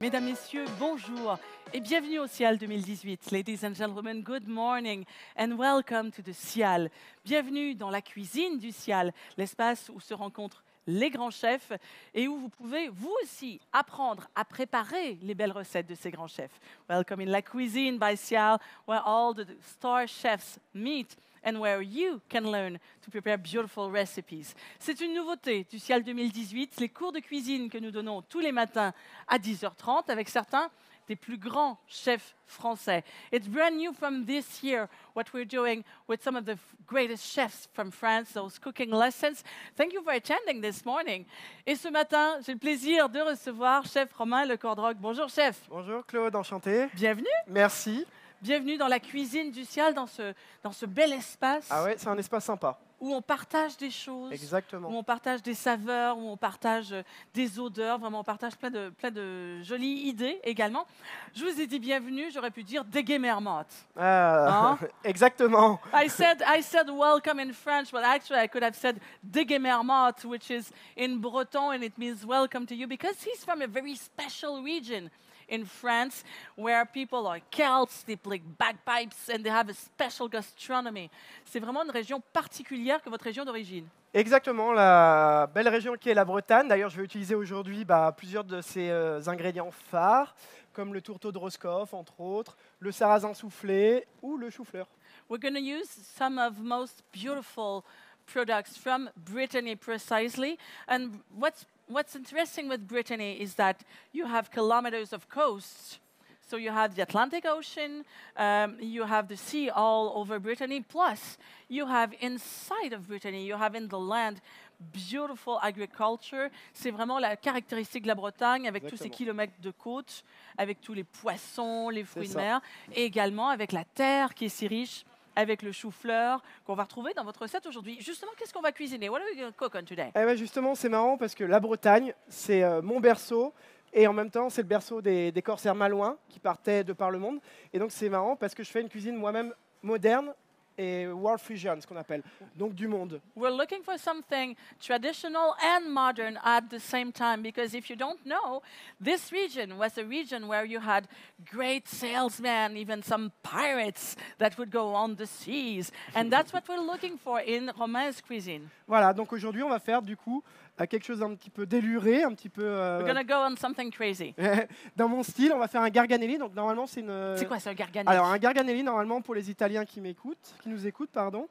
Mesdames, Messieurs, bonjour et bienvenue au CIAL 2018. Ladies and gentlemen, good morning and welcome to the CIAL. Bienvenue dans la cuisine du CIAL, l'espace où se rencontrent les grands chefs et où vous pouvez, vous aussi, apprendre à préparer les belles recettes de ces grands chefs. Welcome in La Cuisine by CIAL, where all the star chefs meet and where you can learn to prepare beautiful recipes. C'est une nouveauté du CIAL 2018, les cours de cuisine que nous donnons tous les matins à 10h30 avec certains des plus grands chefs français. It's brand new from this year, what we're doing with some of the greatest chefs from France, those cooking lessons. Thank you for attending this morning. Et ce matin, j'ai le plaisir de recevoir chef Romain Lecordroc. Bonjour chef. Bonjour Claude, enchanté. Bienvenue. Merci. Bienvenue dans la cuisine du CIAL, dans ce bel espace. Ah ouais, c'est un espace sympa. Où on partage des choses, Exactement. où on partage des saveurs, où on partage des odeurs, vraiment on partage plein de jolies idées également. Je vous ai dit bienvenue, j'aurais pu dire déguémermotte. Hein? Exactement. I said welcome in French, but actually I could have said déguémermotte, which is in Breton and it means welcome to you, because he's from a very special region in France, where people are Celts, they play bagpipes, and they have a special gastronomy. C'est vraiment une région particulière que votre région d'origine. Exactement, la belle région qui est la Bretagne. D'ailleurs, je vais utiliser aujourd'hui plusieurs de ces ingrédients phares, comme le tourteau de Roscoff, entre autres, le sarrasin soufflé ou le chou-fleur. We're going to use some of most beautiful products from Brittany precisely. And what's interesting with Brittany is that you have kilometers of coast. So you have the Atlantic Ocean, you have the sea all over Brittany, plus you have inside of Brittany, you have in the land beautiful agriculture. C'est vraiment la caractéristique de la Bretagne, avec tous ces kilomètres de côte, avec tous les poissons, les fruits de mer, et également avec la terre qui est si riche, avec le chou-fleur qu'on va retrouver dans votre recette aujourd'hui. Justement, qu'est-ce qu'on va cuisiner? What are we going to cook on today? Eh ben justement, c'est marrant parce que la Bretagne, c'est mon berceau. Et en même temps, c'est le berceau des corsaires malouins qui partaient de par le monde. Et donc, c'est marrant parce que je fais une cuisine moi-même moderne et world fusion, ce qu'on appelle, donc du monde. We're looking for something traditional and modern at the same time, because if you don't know, this region was a region where you had great salesmen, even some pirates that would go on the seas. And that's what we're looking for in Romain's cuisine. Voilà, donc aujourd'hui, on va faire du coup quelque chose d'un petit peu déluré, un petit peu... We're going to go on something crazy. Dans mon style, on va faire un garganelli. Donc normalement, c'est une... C'est quoi ça, un garganelli? Alors, un garganelli, normalement, pour les Italiens qui nous écoutent, pardon,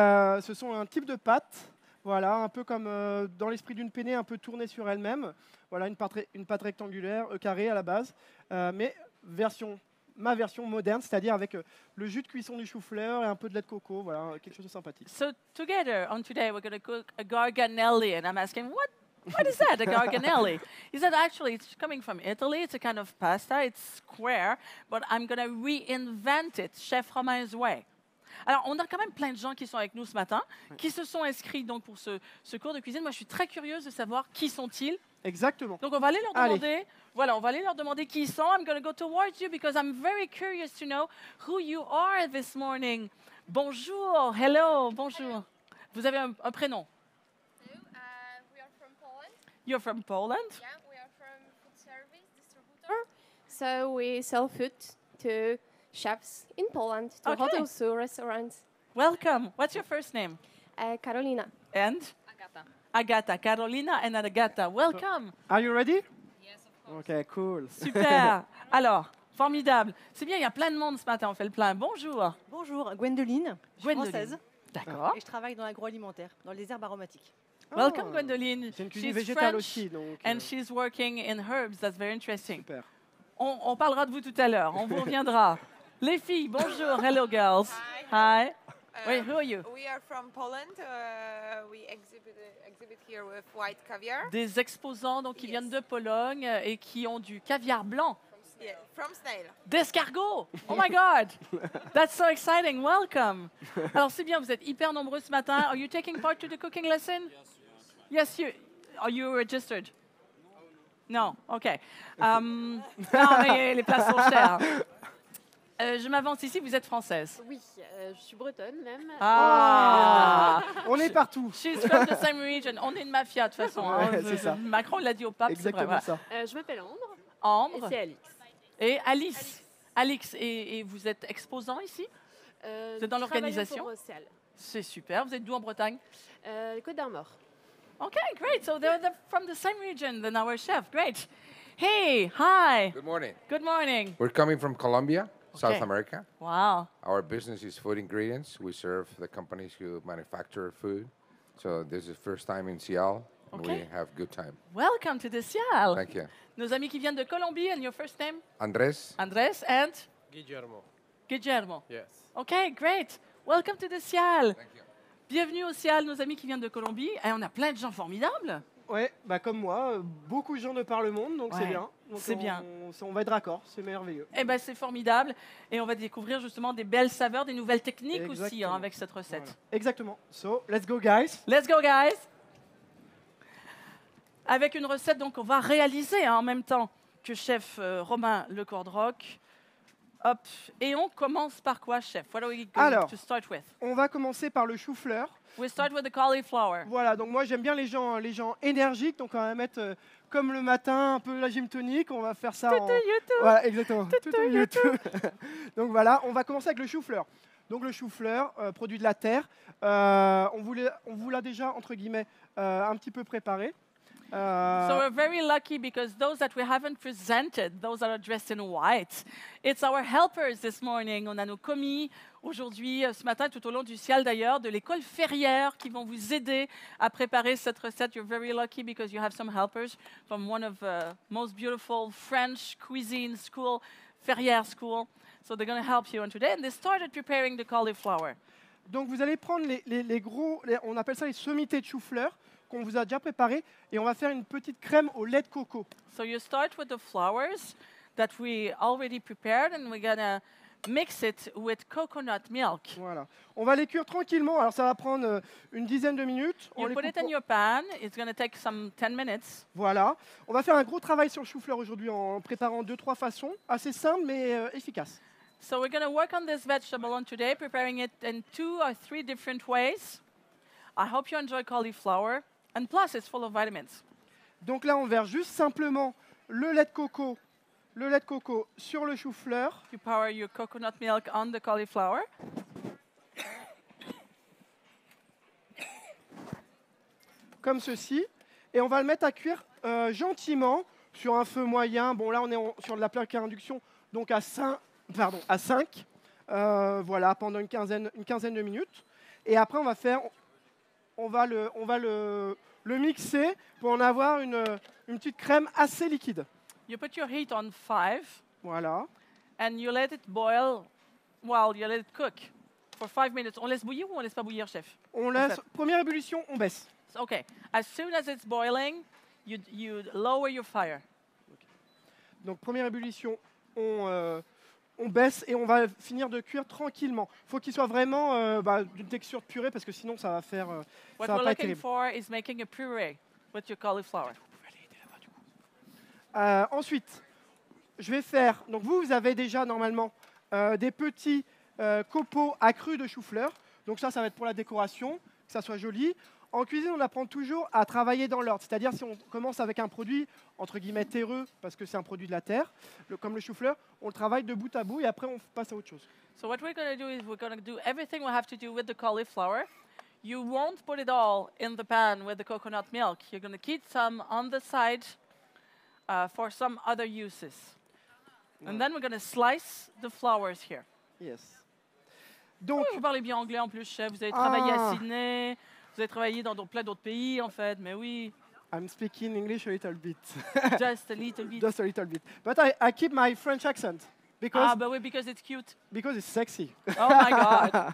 ce sont un type de pâte, voilà, un peu comme dans l'esprit d'une penne, un peu tournée sur elle-même. Voilà, une pâte rectangulaire, carrée à la base, mais ma version moderne, c'est-à-dire avec le jus de cuisson du chou-fleur et un peu de lait de coco, voilà, quelque chose de sympathique. So together on today we're going to cook a garganelli, and I'm asking what is that, a garganelli? He said actually it's coming from Italy, it's a kind of pasta, it's square, but I'm going to reinvent it, Chef Romain's way. Alors, on a quand même plein de gens qui sont avec nous ce matin, qui se sont inscrits donc pour ce cours de cuisine. Moi, je suis très curieuse de savoir qui sont-ils. Exactement. Donc, on va aller leur demander. Voilà, on va aller leur demander qui ils sont. I'm going to go towards you because I'm very curious to know who you are this morning. Bonjour, hello, bonjour. Hello. Vous avez un prénom? No, we are from Poland. You're from Poland? Yeah, we are from food service distributor. So we sell food to chefs in Poland, to hotels, to restaurants. Welcome. What's your first name? Carolina. And? Agata. Agata. Carolina and Agata. Welcome. Are you ready? Yes, of course. Ok, cool. Super. Alors, formidable. C'est bien, il y a plein de monde ce matin, on fait le plein. Bonjour. Bonjour, Gwendoline, je suis Gwendoline. française D'accord. et je travaille dans l'agroalimentaire, dans les herbes aromatiques. Welcome, Gwendoline. C'est une cuisine She's végétale French aussi, donc... and she's working in herbs. That's very interesting. Super. On parlera de vous tout à l'heure. On vous reviendra. Les filles, bonjour. Hello, girls. Hi. Wait, who are you? We are from Poland. We exhibit here with white caviar. Des exposants donc, qui Yes. viennent de Pologne et qui ont du caviar blanc. Yeah, from snail. D'escargot. Oh my God. That's so exciting. Welcome. Alors, c'est bien, vous êtes hyper nombreux ce matin. Are you taking part to the cooking lesson? Yes, you. Are you registered? Non, OK. Non, mais les places sont chères. Je m'avance ici, vous êtes française. Oui, je suis bretonne même. Ah On est partout. She's from the same region. On est une mafia de toute façon. hein. Ouais, c'est ça. Macron l'a dit au pape, c'est vrai. Exactement Voilà. ça. Je m'appelle Ambre et Ambre c'est Alix. et Alice. Alix, et vous êtes exposant ici? Vous êtes dans l'organisation? Pour Cial. C'est super. Vous êtes d'où en Bretagne? Côte d'Armor. Okay, great. So they're from the same region than our chef. Great. Hey, hi. Good morning. Good morning. We're coming from Colombia, South Okay. America. Wow. Our business is food ingredients. We serve the companies who manufacture food. So this is first time in Seattle. And Okay. we have good time. Welcome to the Cial. Thank you. Nos amis qui viennent de Colombie, and your first name? Andres, Andres and Guillermo. Guillermo. Yes. Okay, great. Welcome to the Cial. thank you. Bienvenue au Cial, nos amis qui viennent de Colombie. Et on a plein de gens formidables. Ouais, bah comme moi, beaucoup de gens de par le monde, donc Ouais, c'est bien. Donc c'est bien. On va être raccord, c'est merveilleux. Eh ben, c'est formidable. Et on va découvrir justement des belles saveurs, des nouvelles techniques aussi Exactement. avec cette recette. Voilà. Exactement. So, let's go guys. Let's go, guys! Avec une recette donc on va réaliser en même temps que chef Romain Le Cordroc. Hop. Et on commence par quoi, chef? What are we going Alors. to start with? On va commencer par le chou-fleur. We start with the cauliflower. Voilà, donc moi j'aime bien les gens énergiques, donc on va mettre comme le matin un peu la gym tonique, on va faire ça en... Voilà, exactement. Donc voilà, on va commencer avec le chou-fleur. Donc le chou-fleur, produit de la terre, on vous l'a déjà, entre guillemets, un petit peu préparé. So we're very lucky because those that we haven't presented, those that are dressed in white, it's our helpers this morning. On a nos commis aujourd'hui, ce matin, tout au long du Cial d'ailleurs, de l'école Ferrière qui vont vous aider à préparer cette recette. You're very lucky because you have some helpers from one of the most beautiful French cuisine school, Ferrière School. So they're going to help you on today. And they started preparing the cauliflower. Donc vous allez prendre les gros, on appelle ça les sommités de chou-fleur, qu'on vous a déjà préparé, et on va faire une petite crème au lait de coco. So you start with the flowers that we already prepared and we're going to mix it with coconut milk. Voilà. On va les cuire tranquillement, alors ça va prendre une dizaine de minutes. On You les put it coupe in your pan. It's going to take some 10 minutes. Voilà. On va faire un gros travail sur le chou-fleur aujourd'hui en préparant 2-3 façons, assez simples mais efficaces. So we're going to work on this vegetable on today, preparing it in 2 or 3 different ways. I hope you enjoy cauliflower. And plus, it's full of vitamins. Donc là, on verse juste simplement le lait de coco sur le chou-fleur. You pour your coconut milk on the cauliflower. Comme ceci. Et on va le mettre à cuire gentiment sur un feu moyen. Bon, là, on est sur de la plaque à induction, donc à 5. Voilà, pendant une quinzaine de minutes. Et après, on va le mixer pour en avoir une petite crème assez liquide. You put your heat on 5 Voilà. and you let it boil. Well, you let it cook for 5 minutes. On laisse bouillir ou on laisse pas bouillir, chef? On laisse, fait. première ébullition, on baisse. Okay. As soon as it's boiling, you lower your fire. Donc première ébullition, on baisse et on va finir de cuire tranquillement. Il faut qu'il soit vraiment d'une texture de purée parce que sinon ça va faire What ça va we're pas être looking terrible. for is making a puree with your cauliflower. Ensuite, je vais faire. Donc vous avez déjà normalement des petits copeaux accrus de chou-fleur. Donc ça va être pour la décoration, que ça soit joli. En cuisine, on apprend toujours à travailler dans l'ordre. C'est-à-dire si on commence avec un produit entre guillemets terreux parce que c'est un produit de la terre, comme le chou-fleur, on le travaille de bout à bout et après on passe à autre chose. So what we're going to do is we're going to do everything we have to do with the cauliflower. You won't put it all in the pan with the coconut milk. You're going to keep some on the side for some other uses. And then we're going to slice the flowers here. Yes. Donc Vous parlez bien anglais en plus, chef. Vous avez travaillé à Ah. Sydney. Vous avez travaillé dans plein d'autres pays, en fait. Mais oui, I'm speaking English a little bit. just a little bit. Just a little bit. But I keep my French accent because But oui, because it's cute. it's sexy. Oh my God.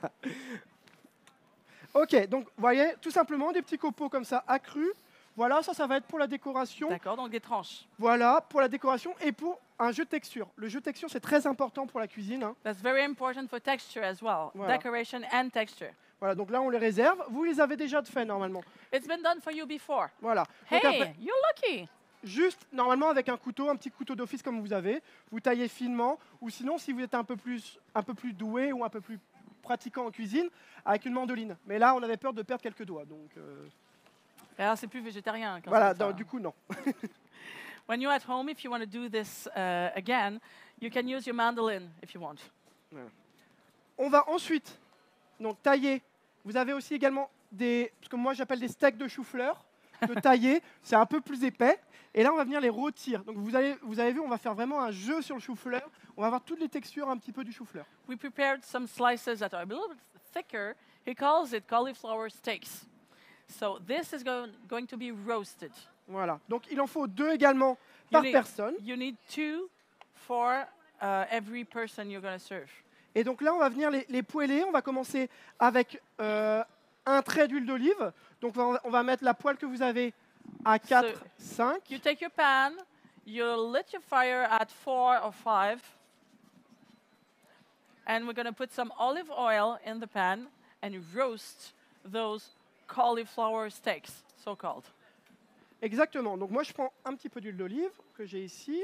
Ok, donc vous voyez, tout simplement des petits copeaux comme ça accrus. Voilà, ça va être pour la décoration. D'accord, donc des tranches. Voilà, pour la décoration et pour un jeu de texture. Le jeu de texture, c'est très important pour la cuisine. Hein. That's very important for texture as well. Voilà. Decoration and texture. Voilà, donc là, on les réserve. Vous les avez déjà fait normalement. It's been done for you before. Voilà. Hey, Donc après, you're lucky. juste, normalement, avec un couteau, un petit couteau d'office comme vous avez, vous taillez finement, ou sinon, si vous êtes un peu plus doué ou un peu plus pratiquant en cuisine, avec une mandoline. Mais là, on avait peur de perdre quelques doigts. Donc, Alors, c'est plus végétarien. Quand voilà, c'est ça, hein. du coup, non. When you're at home, if you want to do this again, you can use your mandolin if you want. On va ensuite donc, tailler. Vous avez aussi également ce que moi j'appelle des steaks de chou-fleur, de tailler. C'est un peu plus épais. Et là, on va venir les rôtir. Donc, vous avez vu, on va faire vraiment un jeu sur le chou-fleur. On va avoir toutes les textures un petit peu du chou-fleur. We prepared some slices that are a little bit thicker. He calls it cauliflower steaks. So this is going to be roasted. Voilà. Donc, il en faut 2 également par personne. You need 2 for every person you're going to serve. Et donc là, on va venir les poêler. On va commencer avec un trait d'huile d'olive. Donc, on va mettre la poêle que vous avez à 4, 5. You take your pan, you lit your fire at 4 or 5, and we're going to put some olive oil in the pan and roast those cauliflower steaks, so-called. Exactement. Donc moi, je prends un petit peu d'huile d'olive que j'ai ici.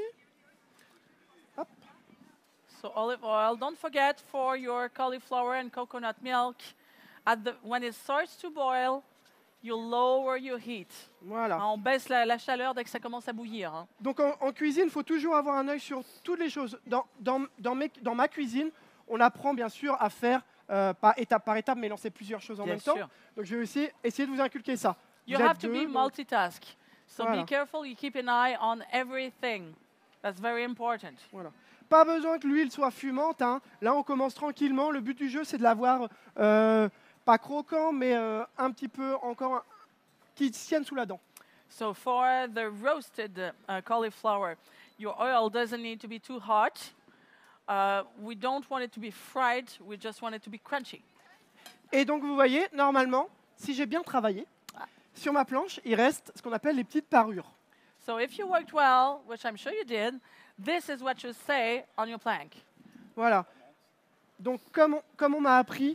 Hop. So olive oil. Don't forget for your cauliflower and coconut milk, when it starts to boil, you lower your heat. Voilà. On baisse la chaleur dès que ça commence à bouillir. Hein. Donc en cuisine, il faut toujours avoir un œil sur toutes les choses. Dans ma cuisine, on apprend bien sûr à faire pas étape par étape, mais lancer plusieurs choses en Bien même sûr. temps. Donc je vais aussi essayer de vous inculquer ça. You Vous êtes have to be deux, donc- multitask. So Voilà. be careful, you keep an eye on everything. That's very important. Voilà. Pas besoin que l'huile soit fumante. Hein. Là, on commence tranquillement. Le but du jeu, c'est de l'avoir pas croquant, mais un petit peu encore qui tienne sous la dent. So for the roasted cauliflower, your oil doesn't need to be too hot. We don't want it to be fried, we just want it to be crunchy. Et donc, vous voyez, normalement, si j'ai bien travaillé, sur ma planche, il reste ce qu'on appelle les petites parures. So if you worked well, which I'm sure you did, this is what you say on your plank. Voilà. Donc, comme on m'a appris,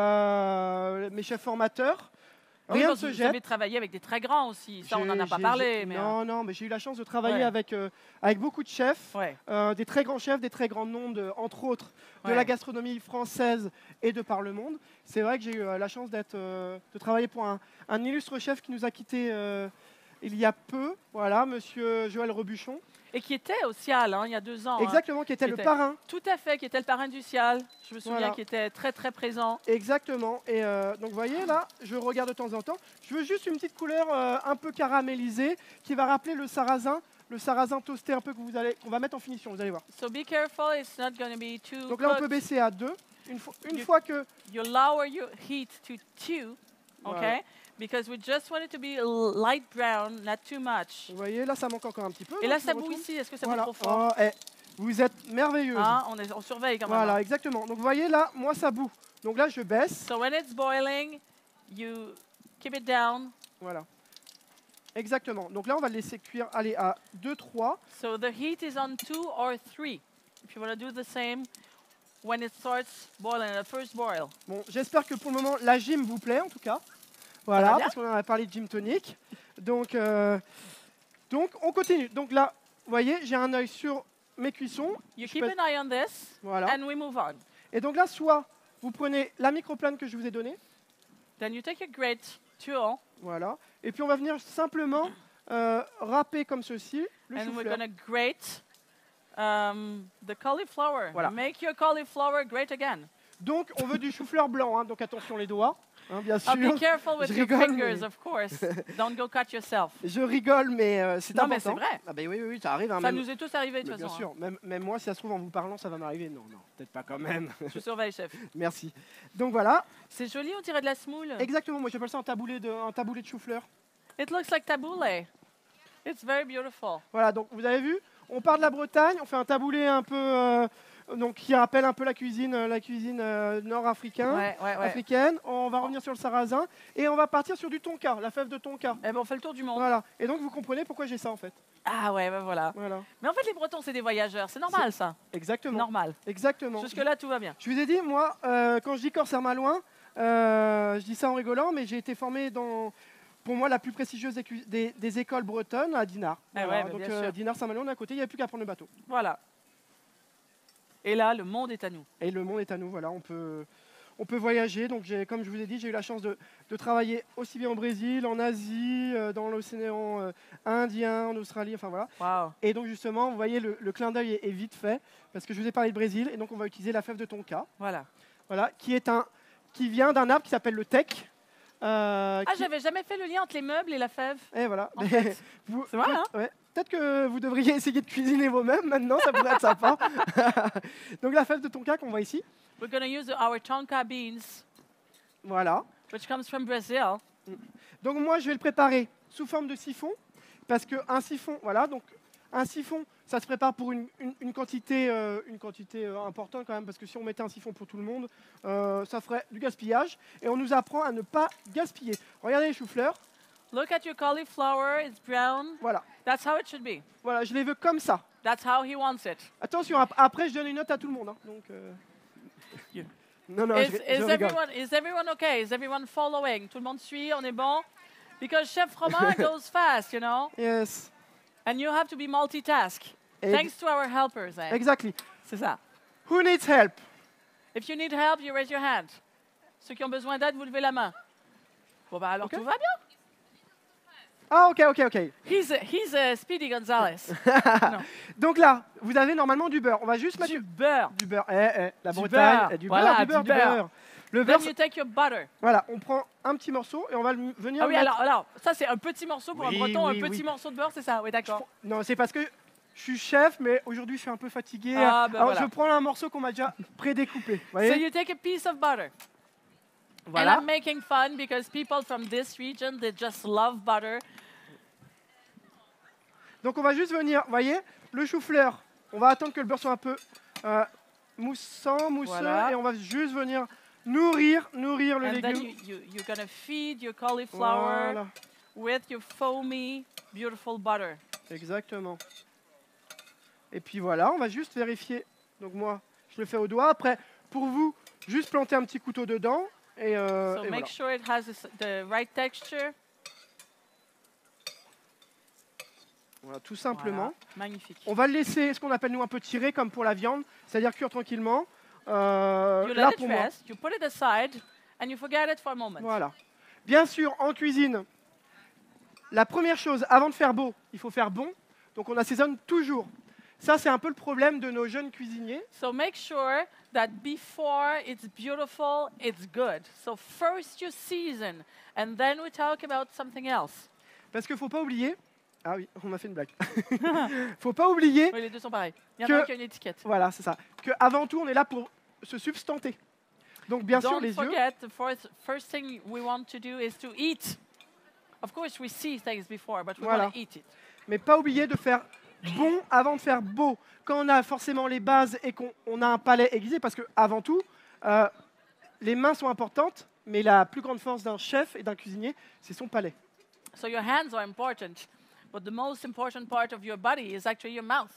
mes chefs formateurs, Oui, rien ne parce que se vous jette. avez travaillé avec des très grands aussi. Ça, on n'en a pas J'ai- parlé. Mais Non, mais j'ai eu la chance de travailler Ouais. avec beaucoup de chefs, ouais. des très grands chefs, des très grands noms, entre autres, de Ouais. la gastronomie française et de par le monde. C'est vrai que j'ai eu la chance de travailler pour un illustre chef qui nous a quittés il y a peu, voilà, monsieur Joël Rebuchon. Et qui était au Cial il y a 2 ans. hein. Exactement, qui était Qui le était- parrain. Tout à fait, qui était le parrain du Cial. Je me souviens Voilà. qu'il était très très présent. Exactement. Et donc, vous voyez, là, je regarde de temps en temps. Je veux juste une petite couleur un peu caramélisée qui va rappeler le sarrasin toasté un peu qu'on va mettre en finition, vous allez voir. So be careful, it's not going to be too Donc là, on peut cooked. baisser à 2. Une You- fois que... You lower your heat to 2, okay? Voilà. Because we just want it to be light brown, not too much. Vous voyez, là, ça manque encore un petit peu. Et là, je ça me bout retourne. ici. Est-ce que ça Voilà. bout trop fort? Oh, vous êtes merveilleuse. Hein, on surveille quand même. Voilà, hein. exactement. Donc, vous voyez, là, moi, ça bout. Donc là, je baisse. So when it's boiling, you keep it down. Voilà. Exactement. Donc là, on va le laisser cuire, allez, à 2, 3. So the heat is on 2 or 3. If you want to do the same when it starts boiling, the first boil. Bon, j'espère que pour le moment, la gym vous plaît, en tout cas. va Voilà, bien. parce qu'on en a parlé de gym tonic. Donc, on continue. Donc là, vous voyez, j'ai un œil sur mes cuissons. You Je keep peux- an eye on this, Voilà. and we move on. Et donc là, soit vous prenez la microplane que je vous ai donnée. Then you take a grate tool, Voilà. Et puis, on va venir simplement râper comme ceci le and we're chou-fleur. going to grate the cauliflower. Voilà. Make your cauliflower great again. Donc, on veut du chou-fleur blanc. Hein, donc, attention les doigts, hein, bien sûr. Be careful with Je your rigole, fingers, mais- of course. Don't go cut yourself. Je rigole, mais c'est Non, important. mais c'est vrai. Ah ben oui, ça arrive. Hein, Ça même, nous est tous arrivé, de mais toute bien façon. sûr, même moi, si ça se trouve, en vous parlant, ça va m'arriver. Non, peut-être pas quand même. hein. Je surveille, chef. Merci. Donc voilà, C'est joli, on dirait de la semoule. exactement. Moi, j'appelle ça un taboulé de chou-fleur. It looks like taboulé. It's very beautiful. Voilà, donc vous avez vu, on part de la Bretagne, on fait un taboulé un peu, donc qui rappelle un peu la cuisine nord-africaine. Africaine. On va revenir sur le sarrasin et on va partir sur du tonka, la fève de tonka. Eh ben, on fait le tour du monde. Voilà. Et donc vous comprenez pourquoi j'ai ça en fait. Ah ouais, ben voilà. Voilà. Mais en fait, les Bretons, c'est des voyageurs. C'est normal, ça. Exactement. Normal. Exactement. Jusque-là, tout va bien. Je vous ai dit, moi, quand je dis Corsair Malouin, je dis ça en rigolant, mais j'ai été formé pour moi, la plus prestigieuse des écoles bretonnes à Dinard. Ah Voilà, ouais, bah, donc bien sûr. Dinard-Saint-Malo, on est à côté, il n'y a plus qu'à prendre le bateau. Voilà. Et là, le monde est à nous. Et le monde est à nous, voilà, on peut voyager. Donc, comme je vous ai dit, j'ai eu la chance de travailler aussi bien au Brésil, en Asie, dans l'océan Indien, en Australie, enfin voilà. Waouh. Et donc, justement, vous voyez, le clin d'œil est vite fait, parce que je vous ai parlé de Brésil, et donc on va utiliser la fève de tonka, Voilà. voilà, qui vient d'un arbre qui s'appelle le teck. Ah, j'avais jamais fait le lien entre les meubles et la fève. Et voilà. En fait. C'est vrai, hein? Ouais. Peut-être que vous devriez essayer de cuisiner vous-même maintenant, ça pourrait être sympa. Donc la fève de tonka qu'on voit ici. We're going to use our tonka beans, Voilà. which comes from Brazil. Donc moi, je vais le préparer sous forme de siphon, parce qu'un siphon, voilà, donc un siphon, ça se prépare pour une quantité importante quand même, parce que si on mettait un siphon pour tout le monde, ça ferait du gaspillage, et on nous apprend à ne pas gaspiller. Regardez les choux-fleurs, Look at your cauliflower, it's brown. voilà. That's how it should be. Voilà, je les veux comme ça. That's how he wants it. Attention, après je donne une note à tout le monde. Hein, donc, Yeah. Non, non, Is, je rigole. is everyone okay? Is everyone following? Tout le monde suit, on est bon? Because Chef Romain goes fast, you know? Yes. And you have to be multitask. Thanks to our helpers. Eh? Exactly. C'est ça. Who needs help? If you need help, you raise your hand. Ceux qui ont besoin d'aide, vous levez la main. Bon, bah alors Ok. tout va bien. Ah, ok. He's Speedy Gonzalez. Donc là, vous avez normalement du beurre. On va juste mettre Du beurre. du beurre. La Du Bretagne, beurre. du Voilà, beurre, du beurre. Le beurre, Then you take your butter. voilà, on prend un petit morceau et on va venir Ah oui, mettre... alors, ça c'est un petit morceau pour Oui, un breton, oui, un petit oui. morceau de beurre, c'est ça? Oui, d'accord. Non, c'est parce que je suis chef, mais aujourd'hui je suis un peu fatigué. Ah, ben Alors voilà. je prends un morceau qu'on m'a déjà prédécoupé. Vous So voyez, you take a piece of butter. voilà. And I'm making fun because people from this region, they just love butter. Donc on va juste venir, vous voyez, le chou-fleur, on va attendre que le beurre soit un peu mousseux, Voilà. et on va juste venir nourrir le And then légume. you're going to feed your cauliflower Voilà, with your foamy, beautiful butter. exactement. Et puis voilà, on va juste vérifier. Donc moi, je le fais au doigt. Après, pour vous, juste planter un petit couteau dedans. Et, So et make voilà. sure it has the right texture. Voilà, tout simplement. Voilà. Magnifique. On va le laisser, ce qu'on appelle nous un peu tirer, comme pour la viande, c'est-à-dire cuire tranquillement. You Là let it pour moi. rest, you put it aside, and you forget it for a moment. Voilà. Bien sûr, en cuisine, la première chose, avant de faire beau, il faut faire bon. Donc on assaisonne toujours. Ça, c'est un peu le problème de nos jeunes cuisiniers. So make sure that before it's beautiful, it's good. So first you season, and then we talk about something else. Parce qu'il ne faut pas oublier... Ah oui, on m'a fait une blague. Faut pas oublier, Oui, les deux sont pareils. Il y en Que- a un qui a une étiquette. voilà, c'est ça, qu'avant tout, on est là pour se substanter. Donc bien sûr, Don't les yeux... forget, the first thing we want to do is to eat. Of course, we see things before, but we Voilà. want to eat it. Mais pas oublier de faire bon avant de faire beau. Quand on a forcément les bases et qu'on a un palais aiguisé, parce que avant tout, les mains sont importantes, mais la plus grande force d'un chef et d'un cuisinier, c'est son palais. So your hands are important, but the most important part of your body is actually your mouth.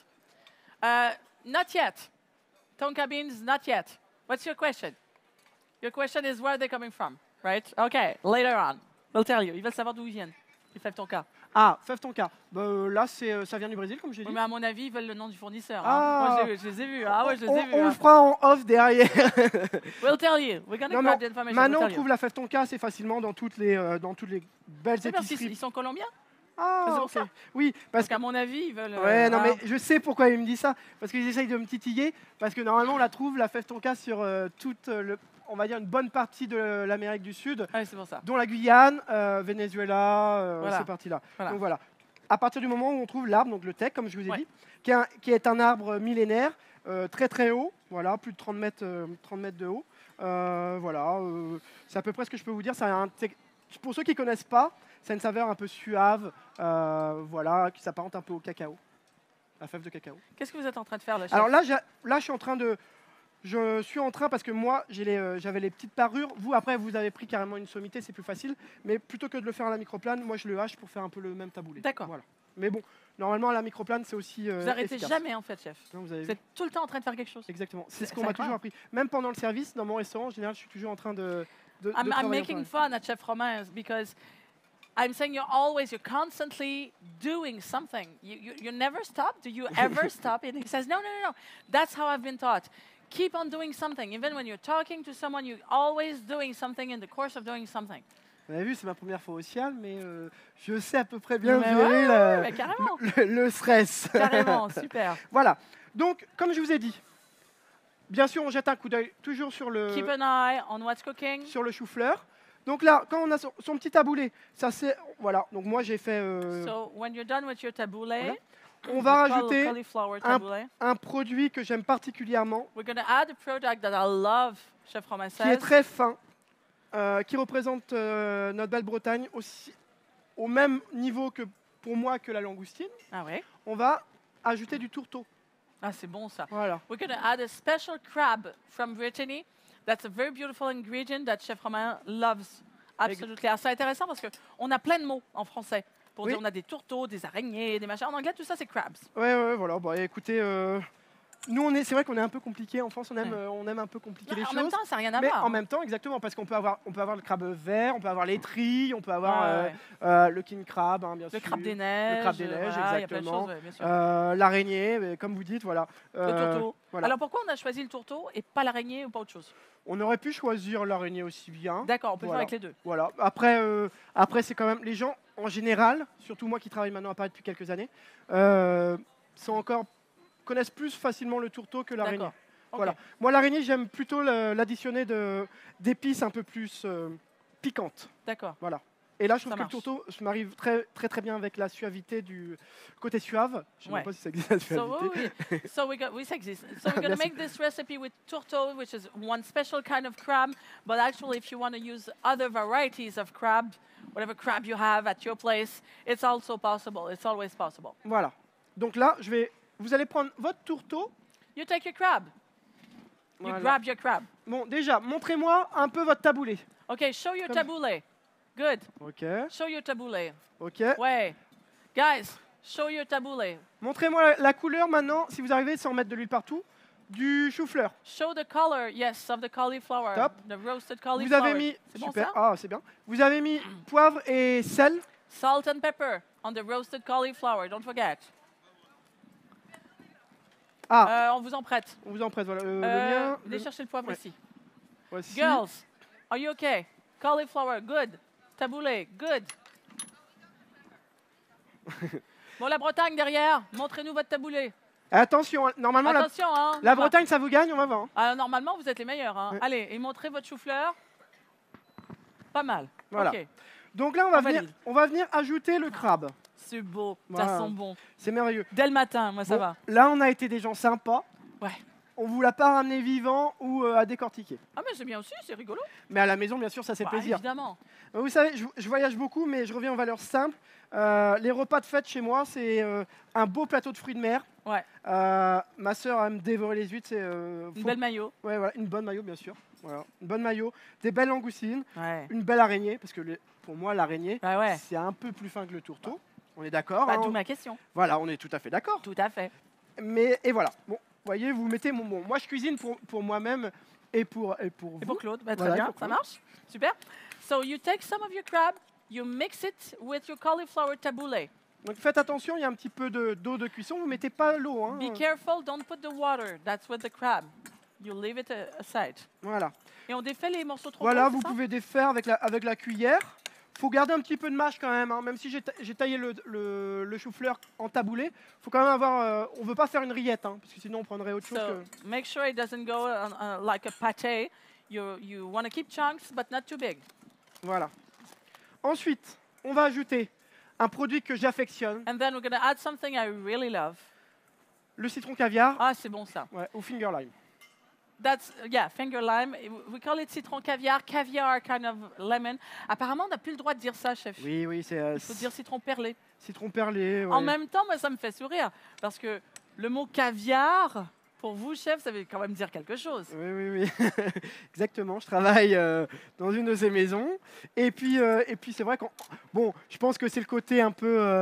Not yet. Tonka beans, not yet. What's your question? Your question is where they're coming from, right? Okay, later on. We'll tell you. Ils veulent savoir d'où ils viennent. Ils font tonka. Ah, fève tonka. Là, ça vient du Brésil, comme j'ai dit. Oui, mais à mon avis, ils veulent le nom du fournisseur. Ah. Hein. Moi, je les ai vus. Ah ouais, je les ai vus. On le hein. fera en off derrière. We'll tell you. We're gonna Non, grab non, the information. Maintenant, we'll on tell trouve la fève tonka assez facilement dans toutes les belles you. Merci, épiceries. ils sont colombiens. Ah, c'est pour ok. ça. Oui, parce Parce qu'à mon avis, ils veulent. Ouais, non, voilà. mais je sais pourquoi il me dit ça. Parce qu'ils essayent de me titiller. Parce que normalement, on la trouve, la fève tonka, sur toute, on va dire, une bonne partie de l'Amérique du Sud, Ah oui, c'est pour ça. dont la Guyane, Venezuela, Voilà. ces parties-là. Voilà. Donc voilà. À partir du moment où on trouve l'arbre, donc le teck, comme je vous ai Ouais. dit, qui est un arbre millénaire, très très haut, voilà, plus de 30 mètres de haut. Voilà, c'est à peu près ce que je peux vous dire. Pour ceux qui ne connaissent pas, c'est une saveur un peu suave, voilà, qui s'apparente un peu au cacao, la fève de cacao. Qu'est-ce que vous êtes en train de faire là, chef? Alors là, je suis en train parce que moi, j'avais les petites parures. Vous, après, vous avez pris carrément une sommité, c'est plus facile. Mais plutôt que de le faire à la microplane, moi, je le hache pour faire un peu le même taboulé. D'accord. Voilà. Mais bon, normalement, à la microplane, c'est aussi Vous arrêtez efficace. jamais en fait, chef. Non, vous avez Vous vu. êtes tout le temps en train de faire quelque chose. Exactement. C'est ce C'est qu'on m'a toujours incroyable. appris. Même pendant le service, dans mon restaurant, en général, je suis toujours en train de I'm travailler en making travail. fun at Chef Romain because I'm saying you're constantly doing something. You never stop. Do you ever stop? And he says, no. That's how I've been taught. Keep on doing something. Even when you're talking to someone, you're always doing something in the course of doing something. Vous avez vu, c'est ma première fois au Cial, mais je sais à peu près bien Mais gérer mais carrément. le stress. Carrément, super. Voilà. Donc, comme je vous ai dit, bien sûr, on jette un coup d'œil toujours sur le, Keep an eye on what's cooking. sur le chou-fleur. Donc là, quand on a son petit taboulé, ça c'est... Voilà, donc moi j'ai fait... So when you're done with your tabbouleh, on va the rajouter cauliflower tabbouleh, un produit que j'aime particulièrement, we're going to add a product that I love, Chef Romain qui est says. très fin, qui représente notre belle Bretagne aussi, au même niveau que pour moi que la langoustine. Ah ouais. On va ajouter du tourteau. Ah, c'est bon ça. Voilà. We're going to add a special crab from Brittany. That's a very beautiful ingredient that Chef Romain loves. Absolutely. Alors, c'est intéressant parce qu'on a plein de mots en français. Pour Oui. dire on a des tourteaux, des araignées, des machins. En anglais, tout ça, c'est crabs. Ouais, voilà. Bon, écoutez, nous, c'est vrai qu'on est un peu compliqué. En France, on aime un peu compliquer les en choses. même temps, ça n'a rien à Mais voir. en même temps, exactement, parce qu'on peut avoir le crabe vert, on peut avoir les trilles, on peut avoir Ouais. le king crab, hein, bien sûr. Le crabe des neiges. Le crabe des neiges, voilà, il y a plein de exactement. choses, ouais, bien sûr. L'araignée, comme vous dites, voilà. Le tourteau. Voilà. Alors pourquoi on a choisi le tourteau et pas l'araignée ou pas autre chose? On aurait pu choisir l'araignée aussi bien. D'accord, on peut Voilà. faire avec les deux. Voilà. Après, c'est quand même les gens en général, surtout moi qui travaille maintenant à Paris depuis quelques années, connaissent plus facilement le tourteau que l'araignée. D'accord. Ok. Voilà. Moi, l'araignée, j'aime plutôt l'additionner d'épices un peu plus piquantes. D'accord. Voilà. Et là, je trouve Ça que le marche. tourteau se marie très bien avec la suavité du côté suave. Je ne sais Ouais. même pas si ça existe la So, suavité. oui, ça existe. So we're going to Merci. make this recipe with tourteau, which is one special kind of crab. But actually, if you want to use other varieties of crab, whatever crab you have at your place, it's also possible. It's always possible. Voilà. Donc là, vous allez prendre votre tourteau. You take your crab. You Voilà. grab your crab. Bon, déjà, montrez-moi un peu votre taboulé. Okay, show your Comme- tabbouleh. Good. Ok, Show your tabbouleh. ok. Ouais. Guys, show your tabbouleh. Montrez-moi la couleur maintenant, si vous arrivez sans mettre de l'huile partout, du chou-fleur. Show the color, yes, of the cauliflower. Top. The roasted Vous cauliflower. avez mis... C'est bon, Super, ça? ah c'est bien. Vous avez mis poivre et sel. Salt and pepper on the roasted cauliflower. Don't forget. Ah, On vous en prête. on vous en prête, voilà. Le mien... Venez chercher le poivre ouais. ici. Voici. Girls, are you okay? Cauliflower, good. Tabbouleh, good. Bon, la Bretagne derrière, montrez-nous votre tabbouleh. Attention, hein, normalement, Attention, hein. la Bretagne, ça vous gagne, on va voir. hein. Ah, normalement, vous êtes les meilleurs. Hein. Ouais. Allez, et montrez votre chou-fleur. Pas mal. Voilà. Ok. Donc là, On valide. on va venir ajouter le crabe. C'est beau, Voilà. ça sent bon. C'est merveilleux. Dès le matin, moi ça Bon, va. là, on a été des gens sympas. Ouais. On vous l'a pas ramené vivant ou à décortiquer. Ah mais c'est bien aussi, c'est rigolo. Mais à la maison, bien sûr, ça c'est Ouais, plaisir. Évidemment. Vous savez, je voyage beaucoup, mais je reviens aux valeurs simples. Les repas de fête chez moi, c'est un beau plateau de fruits de mer. Ouais. Ma sœur aime dévorer les huîtres. Une belle maillot. Ouais, voilà, une bonne maillot, bien sûr. Voilà, une bonne maillot, des belles langoustines, Ouais. une belle araignée, parce que pour moi, l'araignée, Bah ouais. c'est un peu plus fin que le tourteau. On est d'accord. Bah, hein, d'où ma question. Voilà, on est tout à fait d'accord. Tout à fait. Et voilà. Bon, voyez, vous mettez bon, moi, je cuisine pour moi-même et pour vous. Et pour Claude, bah, très Voilà, bien, pour ça Claude. marche. Super. So you take some of your crab, you mix it with your cauliflower tabbouleh. Donc faites attention, il y a un petit peu d'eau de cuisson. Vous mettez pas l'eau. Hein. Be careful, don't put the water. That's with the crab. You leave it aside. Voilà. Et on défait les morceaux trop Voilà, gros, vous c'est ça? pouvez défaire avec la cuillère. Faut garder un petit peu de mâche quand même, hein. Même si j'ai taillé le chou-fleur en taboulé, faut quand même avoir. On veut pas faire une rillette, hein, parce que sinon on prendrait autre chose So que. make sure it doesn't go like a pâté. You want to keep chunks, but not too big. Voilà. Ensuite, on va ajouter un produit que j'affectionne, And then we're going to add something I really love. le citron caviar, Ah, c'est bon ça. ouais, ou finger lime. That's, yeah, finger lime. We call it citron caviar, caviar kind of lemon. Apparemment, on n'a plus le droit de dire ça, chef. Oui, c'est Il faut dire citron perlé. citron perlé. Ouais. En même temps, moi, ça me fait sourire. Parce que le mot caviar, pour vous, chef, ça veut quand même dire quelque chose. Oui. Exactement. Je travaille dans une de ces maisons. Et puis c'est vrai bon, je pense que c'est le côté un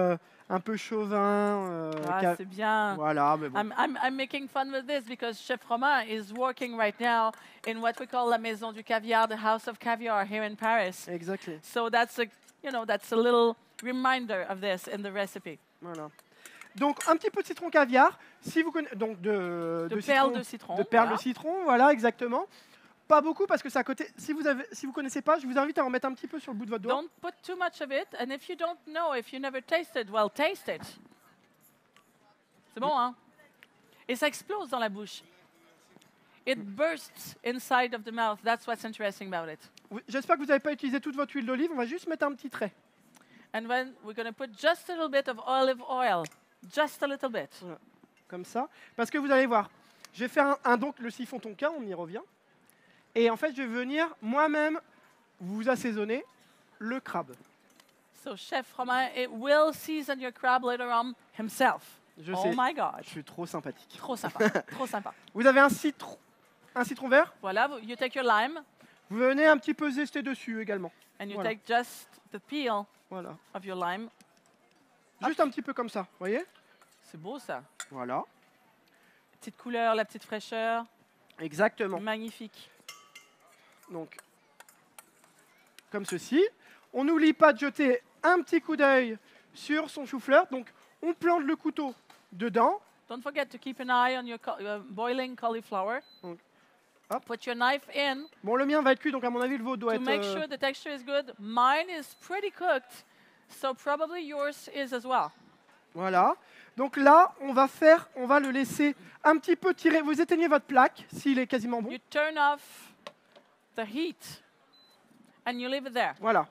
peu chauvin. Ah, c'est bien. Voilà, mais bon. I'm making fun with this because Chef Romain is working right now in what we call la Maison du Caviar, the House of Caviar here in Paris. Exactly. So that's you know, that's a little reminder of this in the recipe. Voilà. Donc un petit peu de citron caviar, si vous connaissez, donc de perles de citron. de perles voilà. de citron, voilà exactement. Pas beaucoup parce que c'est à côté. Si vous connaissez pas, je vous invite à en mettre un petit peu sur le bout de votre doigt. Don't put too much of it, and if you don't know, if you never tasted, well, taste it. C'est bon, hein? Et ça explose dans la bouche. It bursts inside of the mouth. That's what's interesting about it. J'espère que vous n'avez pas utilisé toute votre huile d'olive. On va juste mettre un petit trait. And then we're going to put just a little bit of olive oil. Just a little bit. Voilà. Comme ça. Parce que vous allez voir, je vais faire donc le siphon tonka, on y revient. Et en fait, je vais venir moi-même vous assaisonner le crabe. So Chef Romain, it will season your crab later on himself. Je Oh sais, my God. je suis trop sympathique. Trop sympa. Trop sympa. Vous avez un citron vert. Voilà, you take your lime Vous venez un petit peu zester dessus également. and you Voilà. take just the peel Voilà. of your lime. Juste un petit peu comme ça, vous voyez? C'est beau ça. Voilà. Petite couleur, la petite fraîcheur. Exactement. Magnifique. Donc, comme ceci. On n'oublie pas de jeter un petit coup d'œil sur son chou-fleur. Donc, on plante le couteau dedans. Don't forget to keep an eye on your boiling cauliflower. Donc, hop. Put your knife in Bon, le mien va être cuit, donc à mon avis, le vôtre doit to être... make sure the texture is good. Mine is pretty cooked, so probably yours is as well. Voilà. Donc là, on va le laisser un petit peu tirer. Vous éteignez votre plaque, s'il est quasiment bon. You turn off the heat and you leave it there. Voilà.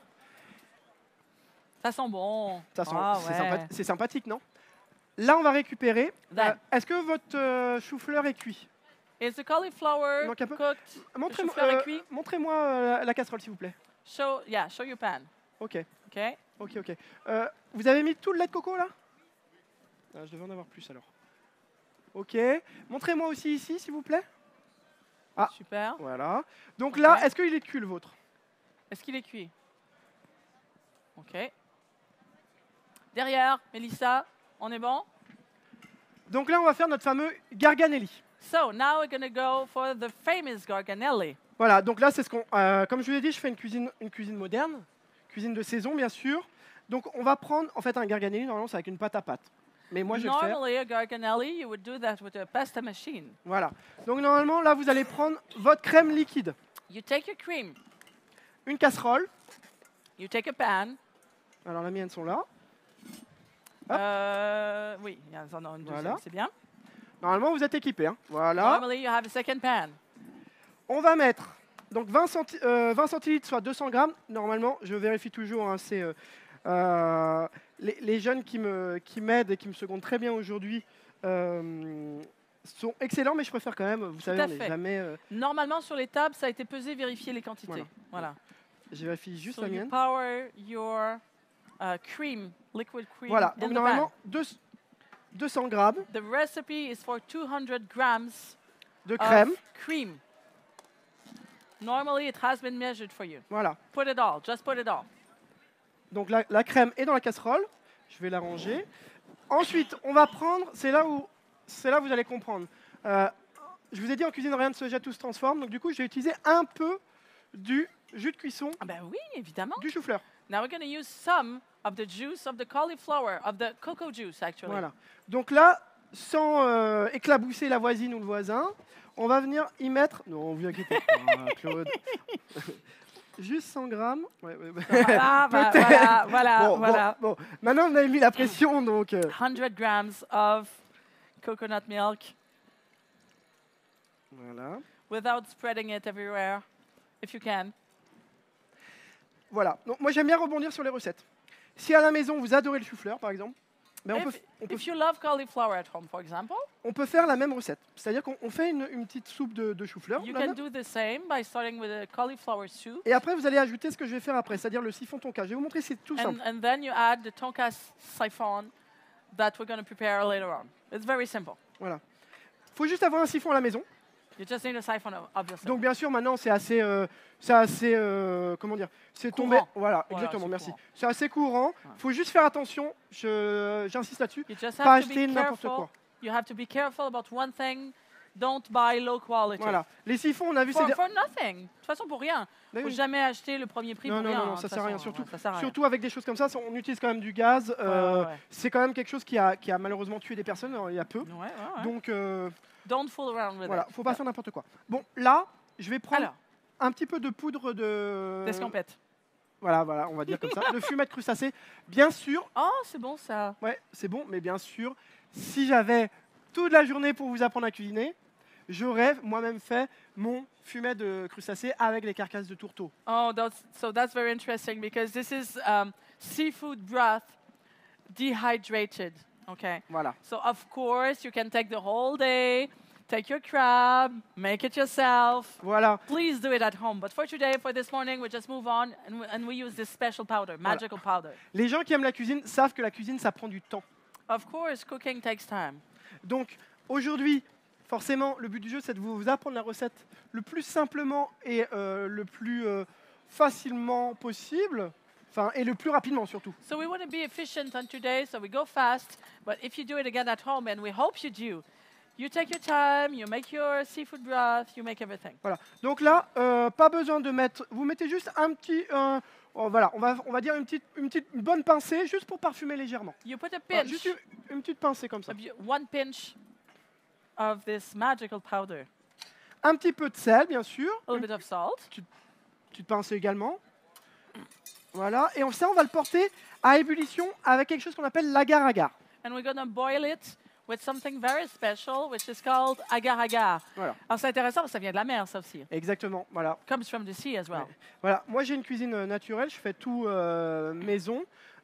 Ça sent bon. Ça sent- Ah, c'est ouais. c'est sympathique, non? Là, on va récupérer. Then. Est-ce que votre chou-fleur est cuit? Is the cauliflower Il manque un peu. cooked? Montrez-moi chou-fleur est cuit? la casserole, s'il vous plaît. Show your pan. Ok, Okay. ok. Vous avez mis tout le lait de coco, là? Ah, je devais en avoir plus, alors. Ok. Montrez-moi aussi ici, s'il vous plaît. Ah. Super. Voilà. Donc Ok. là, est-ce qu'il est cuit, le vôtre? Est-ce qu'il est cuit? OK. Derrière, Mélissa, on est bon? Donc là, on va faire notre fameux garganelli. So, now we're going to go for the famous garganelli. Voilà, donc là, c'est ce qu'on... comme je vous l'ai dit, je fais une cuisine moderne, cuisine de saison, bien sûr. Donc, on va prendre, en fait, un garganelli, normalement, c'est avec une pâte à pâte. Mais moi, je vais le faire. Normally, a garganelli, you would do that with a pasta machine. Voilà. Donc, normalement, là, vous allez prendre votre crème liquide. You take your cream, Une casserole. you take a pan. Alors, les miennes sont là. Hop. Oui, il y en a une Voilà. deuxième, c'est bien. Normalement, vous êtes équipés. Hein. Voilà. Normally, you have a second pan. On va mettre donc 20 centilitres, soit 200 grammes. Normalement, je vérifie toujours. Hein, c'est les jeunes qui m'aident et qui me secondent très bien aujourd'hui sont excellents, mais je préfère quand même. Vous savez, à on n'est fait. jamais. Normalement, sur les tables, ça a été pesé, vérifier les quantités. Voilà. Je vérifie juste So la you mienne. power your cream, liquid cream Voilà. in Donc the normalement pan. 200 grammes The recipe is for 200 grams de crème. of cream. Normally, it has been measured for you. Voilà. Put it all. Just put it all. Donc la crème est dans la casserole. Je vais la ranger. Ensuite, on va prendre. C'est là où vous allez comprendre. Je vous ai dit en cuisine, rien ne se jette, tout se transforme. Donc du coup, je vais utiliser un peu du jus de cuisson Ah ben oui, évidemment. du chou-fleur. Now we're going to use some of the juice of the cauliflower, of the cocoa juice, actually. Voilà. Donc là, sans éclabousser la voisine ou le voisin, on va venir y mettre. Non, vous inquiétez pas, Claude. Juste 100 grammes. Ouais. Voilà, Peut-être. voilà. Bon. Maintenant, vous avez mis la pression, donc. 100 grams of coconut milk Voilà. without spreading it everywhere, if you can. Voilà. Donc, moi, j'aime bien rebondir sur les recettes. Si à la maison, vous adorez le chou-fleur, par exemple, ben, If you love cauliflower at home, for example, on peut faire la même recette. C'est-à-dire qu'on fait une petite soupe de chou-fleur. you la can même. do the same by starting with a cauliflower soup. Et après, vous allez ajouter ce que je vais faire après, c'est-à-dire le siphon tonka. Je vais vous montrer, c'est tout simple. And then you add the tonka siphon that we're going to prepare later on. It's very simple. Voilà. Il faut juste avoir un siphon à la maison. You just need a siphon, obviously. Donc bien sûr, maintenant c'est assez, comment dire, c'est Courant. tombé. Voilà, Voilà, exactement, c'est merci. courant. C'est assez courant. Il faut juste faire attention. J'insiste là-dessus. You just Pas have to acheter be n'importe careful. quoi. You have to be careful about one thing. don't buy low quality. Voilà. Les siphons, on a vu, For, c'est... for nothing. De toute façon, pour rien. Bah Faut oui. jamais acheter le premier prix Non, pour non, rien. non, hein, ça de toute sert à rien. façon, Surtout, ça sert à rien. surtout avec des choses comme ça, on utilise quand même du gaz. Ouais. C'est quand même quelque chose qui a malheureusement tué des personnes il y a peu. Ouais. Donc Don't fool around with voilà, it. faut pas faire n'importe quoi. Bon, là, je vais prendre Alors, un petit peu de poudre de... d'escampette. Voilà, on va dire comme ça. De fumette crustacée. Bien sûr, Oh, c'est bon ça. ouais, c'est bon, mais bien sûr, si j'avais toute la journée pour vous apprendre à cuisiner, j'aurais moi-même fait mon fumet de crustacés avec les carcasses de tourteau. Oh, that's very interesting because this is seafood broth dehydrated. Okay. Voilà. So of course you can take the whole day, take your crab, make it yourself. Voilà. Please do it at home. But for today, for this morning, we just move on and we use this special powder, magical powder. Les gens qui aiment la cuisine savent que la cuisine, ça prend du temps. Of course, cooking takes time. Donc, aujourd'hui, forcément, le but du jeu, c'est de vous apprendre la recette le plus simplement et le plus facilement possible. Enfin, et le plus rapidement, surtout. So we want to be efficient on today, so we go fast. But if you do it again at home, and we hope you do, you take your time, you make your seafood broth, you make everything. Voilà. Donc là, pas besoin de mettre... Vous mettez juste un petit... voilà, on va dire une bonne pincée, juste pour parfumer légèrement. You put a Voilà, pinch, juste une petite pincée comme ça. one pinch of this magical powder. Un petit peu de sel, bien sûr. A little bit of salt. Petite pincée également. Voilà. Et ça, on va le porter à ébullition avec quelque chose qu'on appelle l'agar-agar. And we're going to boil it with something very special, which is called agar-agar. Voilà. Alors c'est intéressant parce que ça vient de la mer, ça aussi. Exactement. Voilà. Comes from the sea as well. Ouais. Voilà. Moi, j'ai une cuisine naturelle. Je fais tout maison.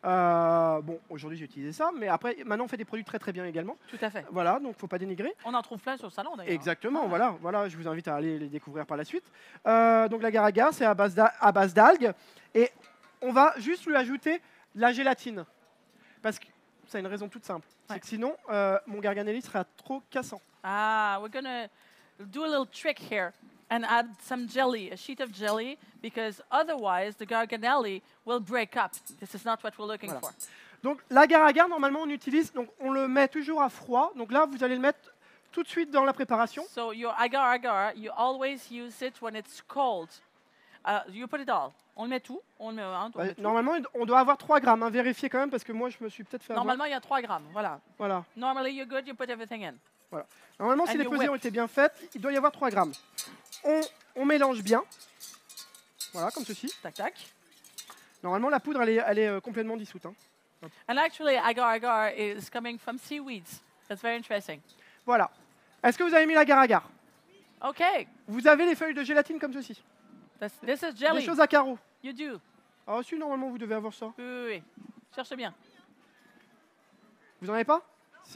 Bon, aujourd'hui, j'ai utilisé ça. Mais après, maintenant, on fait des produits très, très bien également. Tout à fait. Voilà. Donc, faut pas dénigrer. On en trouve plein sur le salon d'ailleurs. Exactement, voilà, je vous invite à aller les découvrir par la suite. Donc l'agar-agar, c'est à base d'algues, et on va juste lui ajouter de la gélatine, parce que ça a une raison toute simple, c'est que sinon mon garganelli sera trop cassant. Ah, we're gonna do a little trick here and add some jelly, a sheet of jelly, because otherwise the garganelli will break up. This is not what we're looking Voilà. for. Donc l'agar-agar, normalement on utilise, donc on le met toujours à froid, donc là vous allez le mettre tout de suite dans la préparation. So your agar-agar, you always use it when it's cold. You put it all. On le met tout. On le met, on met tout. Normalement on doit avoir 3 grammes, vérifiez quand même, parce que moi je me suis peut-être fait avoir. Normalement, il y a 3 grammes. Voilà. Voilà. Normally, you're good, you put everything in. Normalement, si And les you pesées whip. ont été bien faites, il doit y avoir 3 grammes. On mélange bien. Voilà, comme ceci. Tac, tac. Normalement, la poudre, elle est complètement dissoute. Hein. And actually, agar-agar is coming from seaweeds. That's very interesting. Voilà. Est-ce que vous avez mis l'agar-agar? Okay, Vous avez les feuilles de gélatine comme ceci. this is Des jelly. choses à carreaux. You do. Ah si, normalement, vous devez avoir ça. Oui. Cherchez bien. Vous en avez pas?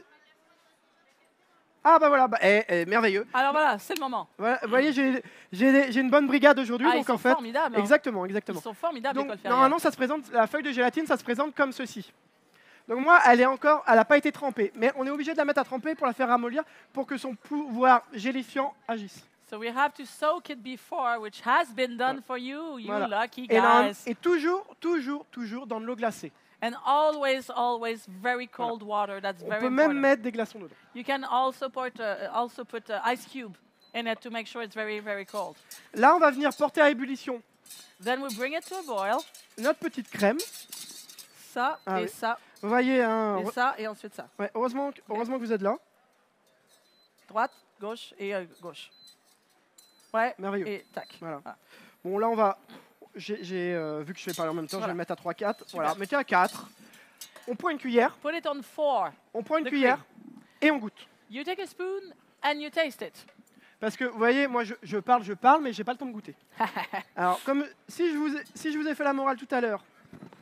Ah bah voilà, merveilleux. Alors voilà, c'est le moment. Voilà, vous voyez, j'ai une bonne brigade aujourd'hui, Ils donc sont en fait... formidables. hein. Exactement. Ils sont formidables, Donc, l'école Ferrière. normalement, ça se présente, la feuille de gélatine, ça se présente comme ceci. Donc moi, elle n'a pas été trempée, mais on est obligé de la mettre à tremper pour la faire ramollir, pour que son pouvoir gélifiant agisse. So we have to soak it before, which has been done for you, you Voilà. lucky Et, guys. et toujours dans de l'eau glacée. And always very cold water. That's On very peut même important. mettre des glaçons dedans. You can also put ice cube in it to make sure it's very cold. Là, on va venir porter à ébullition Then we bring it to a boil. notre petite crème. Ça Ah et oui. ça Vous voyez, hein, et ça et ensuite ça. ouais, heureusement que vous êtes là. Droite, gauche et gauche. Ouais. Merveilleux. Et tac. Voilà. Ah. Bon, là, on va... vu que je vais parler en même temps, je vais Voilà. le mettre à 3-4. Voilà, mettez à 4. On prend une cuillère. Put it on 4. On prend une The cuillère et on goûte. You take a spoon and you taste it. Parce que, vous voyez, moi, je parle, mais j'ai pas le temps de goûter. Alors, comme si je vous ai fait la morale tout à l'heure,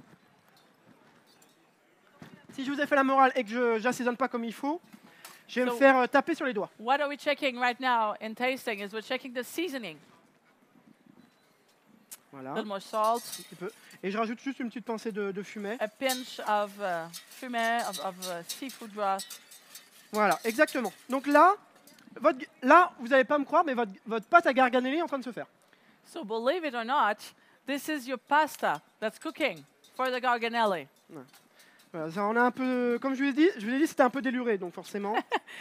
si je vous ai fait la morale et que je n'assaisonne pas comme il faut, je vais me So- faire taper sur les doigts. What are we checking right now in tasting is we're checking the seasoning. Voilà, A un little more salt, petit peu. Et je rajoute juste une petite pincée de fumet. a pinch of fumet, of seafood broth. Voilà, exactement. Donc là, vous n'allez pas me croire, mais votre pâte à garganelli est en train de se faire. So believe it or not, this is your pasta that's cooking for the garganelli. Voilà, ça, on a un peu, comme je vous l'ai dit, c'était un peu déluré, donc forcément.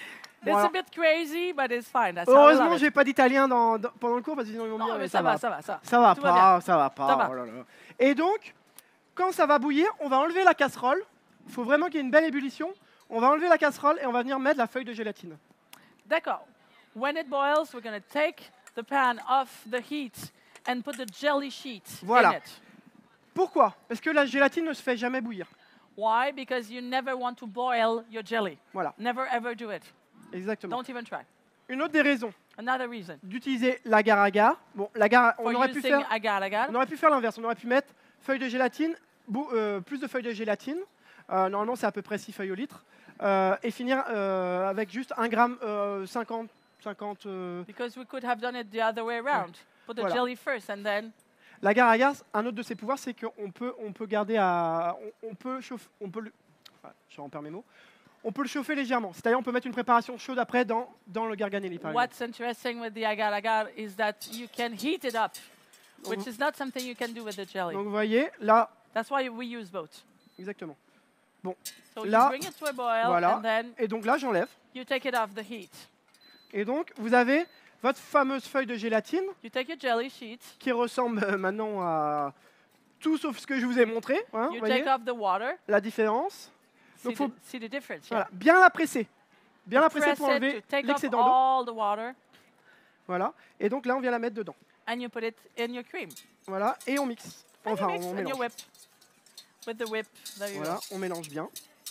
Bon, alors, a bit crazy, but it's fine. That's how I heureusement, love it. j'ai pas d'italien pendant le cours parce que sinon ils vont me Non, dire mais mais ça va, ça va, ça va. Ça va Tout va bien. pas, ça va pas. Ça va. oh là là. Et donc, quand ça va bouillir, on va enlever la casserole. Il faut vraiment qu'il y ait une belle ébullition. On va enlever la casserole et on va venir mettre la feuille de gélatine. D'accord. When it boils, we're going to take the pan off the heat and put the jelly sheet Voilà. in it. Pourquoi? Parce que la gélatine ne se fait jamais bouillir. Why? Because you never want to boil your jelly. Voilà, Never ever do it. exactement. Don't even try. Une autre des raisons Another reason d'utiliser l'agar-agar. Bon, l'agar, for using agar-agar. on aurait pu faire l'inverse. On aurait pu mettre feuilles de gélatine, plus de feuilles de gélatine. Normalement, c'est à peu près 6 feuilles au litre. Et finir avec juste 1 gramme 50. Because we could have done it the other way around. Put the Voilà. jelly first and then. L'agar-agar, un autre de ses pouvoirs, c'est qu'on peut garder on peut chauffer, je en perds mes mots. On peut le chauffer légèrement. C'est-à-dire, on peut mettre une préparation chaude après dans le garganelli, par exemple. What's interesting with the agar-agar is that you can heat it up, which is not something you can do with the jelly. Donc, vous voyez, là, That's why we use both. exactement. So Là, you bring it to a boil voilà. and then Et donc là, j'enlève. you take it off the heat. Et donc, vous avez votre fameuse feuille de gélatine You take your jelly sheet, qui ressemble maintenant à tout sauf ce que je vous ai montré. Hein, vous you voyez take off the water. la différence. See, Donc, faut see the difference. voilà, bien la presser. Bien la presser Press pour it enlever to take off l'excédent d'eau. all the water, Voilà. Et donc là, on vient la mettre dedans. and you put it in your cream. Voilà. Et on mixe. And Enfin, you mix on and you mélange. whip. With the whip, there you Voilà, go. on mélange bien.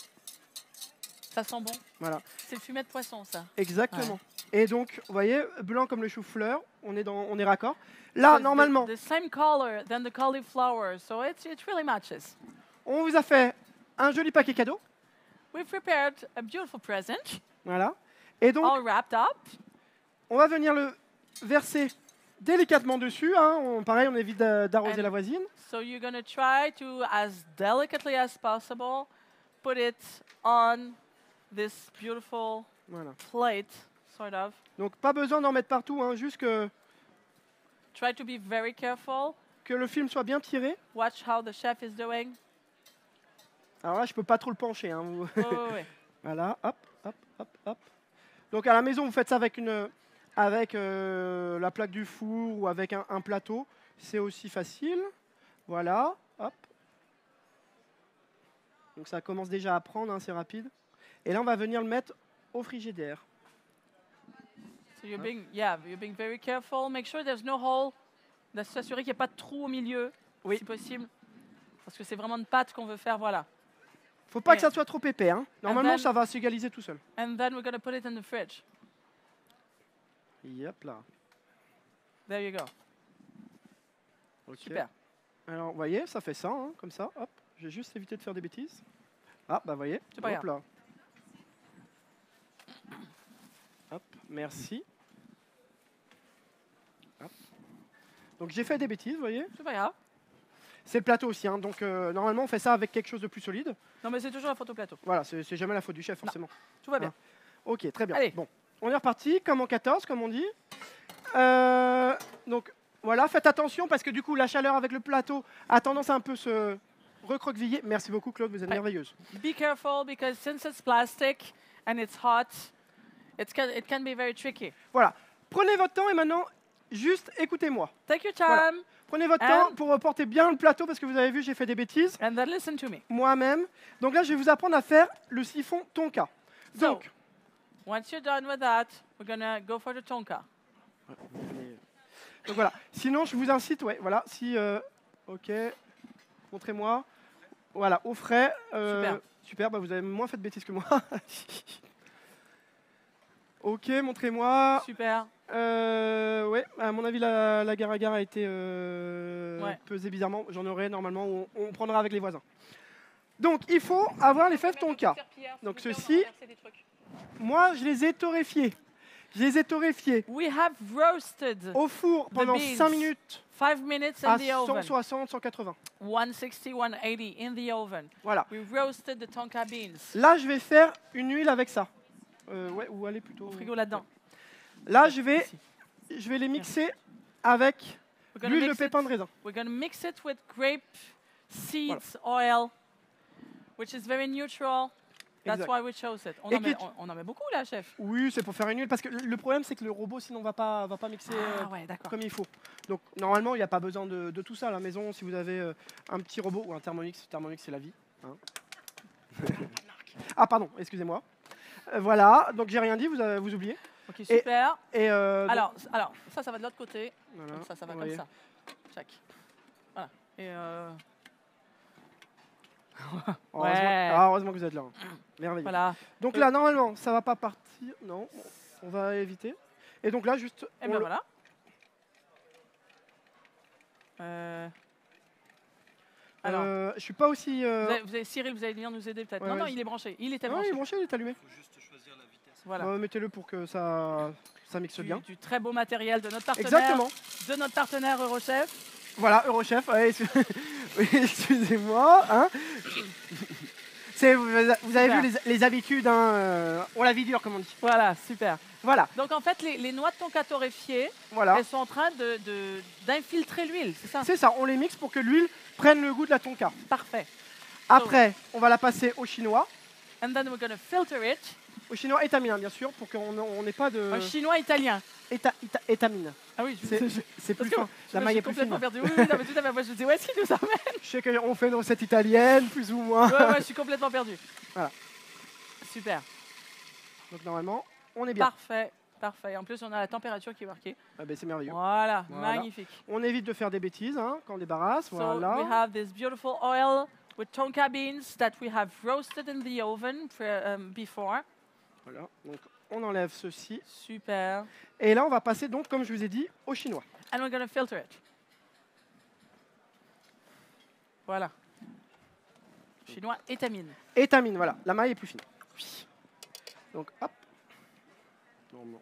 Ça sent bon. Voilà. C'est le fumet de poisson, ça. Exactement. Et donc, vous voyez, blanc comme le chou-fleur, on est raccord. Là, So normalement, the same color than the cauliflower, so it really matches. on vous a fait un joli paquet cadeau. We've prepared a beautiful present, Voilà. Et donc, all wrapped up. on va venir le verser délicatement dessus. Hein. Pareil, on évite d'arroser And- la voisine. So you're going to try to, as delicately as possible, put it on this beautiful Voilà. plate, sort of. Donc, pas besoin d'en mettre partout, hein, juste que Try to be very careful. le film soit bien tiré. Watch how the chef is doing. Alors là, je peux pas trop le pencher. Hein. Wait, wait, wait. Voilà, hop, hop, hop, hop. Donc à la maison, vous faites ça avec la plaque du four ou avec un plateau. C'est aussi facile. Voilà, hop. Donc ça commence déjà à prendre, hein, c'est rapide. Et là, on va venir le mettre au frigidaire. So you're being very careful. Make sure there's no hole. De s'assurer qu'il n'y a pas de trou au milieu, Oui. si possible. Parce que c'est vraiment une pâte qu'on veut faire, voilà. Faut pas Et- que ça soit trop épais. Hein. Normalement, then- ça va s'égaliser tout seul. And then we're going to put it in the fridge. Yep, là. There you go. Ok. Super. Alors, vous voyez, ça fait ça, hein, comme ça. Hop. J'ai juste évité de faire des bêtises. Ah, bah, vous voyez. C'est pas Hop là. Hop, merci. Hop. Donc, j'ai fait des bêtises, vous voyez. C'est pas grave. C'est le plateau aussi, hein, donc normalement, on fait ça avec quelque chose de plus solide. Non, mais c'est toujours la photo plateau. Voilà, c'est jamais la faute du chef, forcément. Tout va bien. Ok, très bien. Allez. Bon, on est reparti, comme en 14, comme on dit. Donc, voilà, faites attention parce que du coup, la chaleur avec le plateau a tendance à un peu se recroqueviller. Merci beaucoup, Claude, vous êtes Ouais. merveilleuse. Be careful because since it's plastic and it's hot, it can be very tricky. Voilà, prenez votre temps et maintenant, juste écoutez-moi. Take your time Voilà. Prenez votre And- temps pour reporter bien le plateau parce que vous avez vu, j'ai fait des bêtises and then listen to me. moi-même. Donc là, je vais vous apprendre à faire le siphon tonka. So, Donc, once you're done with that, we're going to go for the tonka. donc voilà. Sinon, je vous incite, ouais, voilà, si, ok, montrez-moi. Voilà, au frais. Super. Super, bah vous avez moins fait de bêtises que moi. Ok, montrez-moi. Super. Ouais, à mon avis, la agar-agar a été Ouais. pesée bizarrement. J'en aurai normalement, on prendra avec les voisins. Donc, il faut avoir les fèves tonka. Donc, ceci, moi, je les ai torréfiés. Je les ai torréfiés We have roasted au four pendant beans. 5 minutes 5 minutes à in the oven. 160, 180. 160, 180 in the oven. Voilà. We roasted the tonka beans. Là, je vais faire une huile avec ça. Ouais, ou aller plutôt Au frigo là-dedans. Là, Ici. je vais les mixer avec We're gonna l'huile de mix it- pépins de raisin. We're going to mix it with grape seeds oil, which is very neutral. That's Exact. why we chose it. On Et en, met, que on en met beaucoup là, chef. Oui, c'est pour faire une huile, parce que le problème, c'est que le robot, sinon, va pas mixer Ah ouais, d'accord. comme il faut. Donc, normalement, il n'y a pas besoin de tout ça à la maison. Si vous avez un petit robot ou un Thermomix, Thermomix, c'est la vie. Hein. Ah, pardon, excusez-moi. Voilà, donc j'ai rien dit, vous oubliez. Ok, super. Et, donc, Alors, ça va de l'autre côté. voilà, Donc ça va vous comme voyez. ça. Check. Voilà. Et Heureusement que vous êtes là. Merveilleux. voilà. Donc là, normalement, ça va pas partir. Non, on va éviter. Et donc là, juste. Et on ben le- voilà. Alors, je suis pas aussi. Cyril, vous allez venir nous aider peut-être. Ouais, non, ouais, il est branché. Il était Ouais, branché. il est branché, il est allumé. Voilà. Bah, mettez-le pour que ça mixe bien. Du très beau matériel de notre partenaire. Exactement. De notre partenaire Eurochef. Voilà, Eurochef. Ouais, oui, excusez-moi. Hein. Vous avez vu les habitudes, hein, on la vie dure, comme on dit. Voilà, super. Voilà, Donc en fait, les noix de tonka torréfiées, voilà. elles sont en train d'infiltrer l'huile, c'est ça? C'est ça, on les mixe pour que l'huile prenne le goût de la tonka. Parfait. Après, on va la passer au chinois. And then we're going to filter it. Au chinois étamine, bien sûr, pour qu'on n'ait pas de. Un chinois italien. Étamine. Ah oui, C'est parce plus que fin. La maille est plus fine. complètement perdu. Oui, oui, non, mais tout à fait. Moi, je me dis, où est-ce qu'il nous emmène? Je sais qu'on fait une recette italienne, plus ou moins. Ouais, je suis complètement perdu. Voilà. Super. Donc normalement, on est bien. Parfait. Parfait. En plus, on a la température qui est marquée. Ah ben, c'est merveilleux. Voilà, Voilà. magnifique. On évite de faire des bêtises hein, quand on débarrasse. So Voilà. we have this beautiful oil with tonka beans that we have roasted in the oven before. Voilà. Donc on enlève ceci. Super. Et là, on va passer donc, comme je vous ai dit, au chinois. And we're going to filter it. Voilà. Chinois étamine. Étamine, voilà. La maille est plus fine. Donc hop. Non.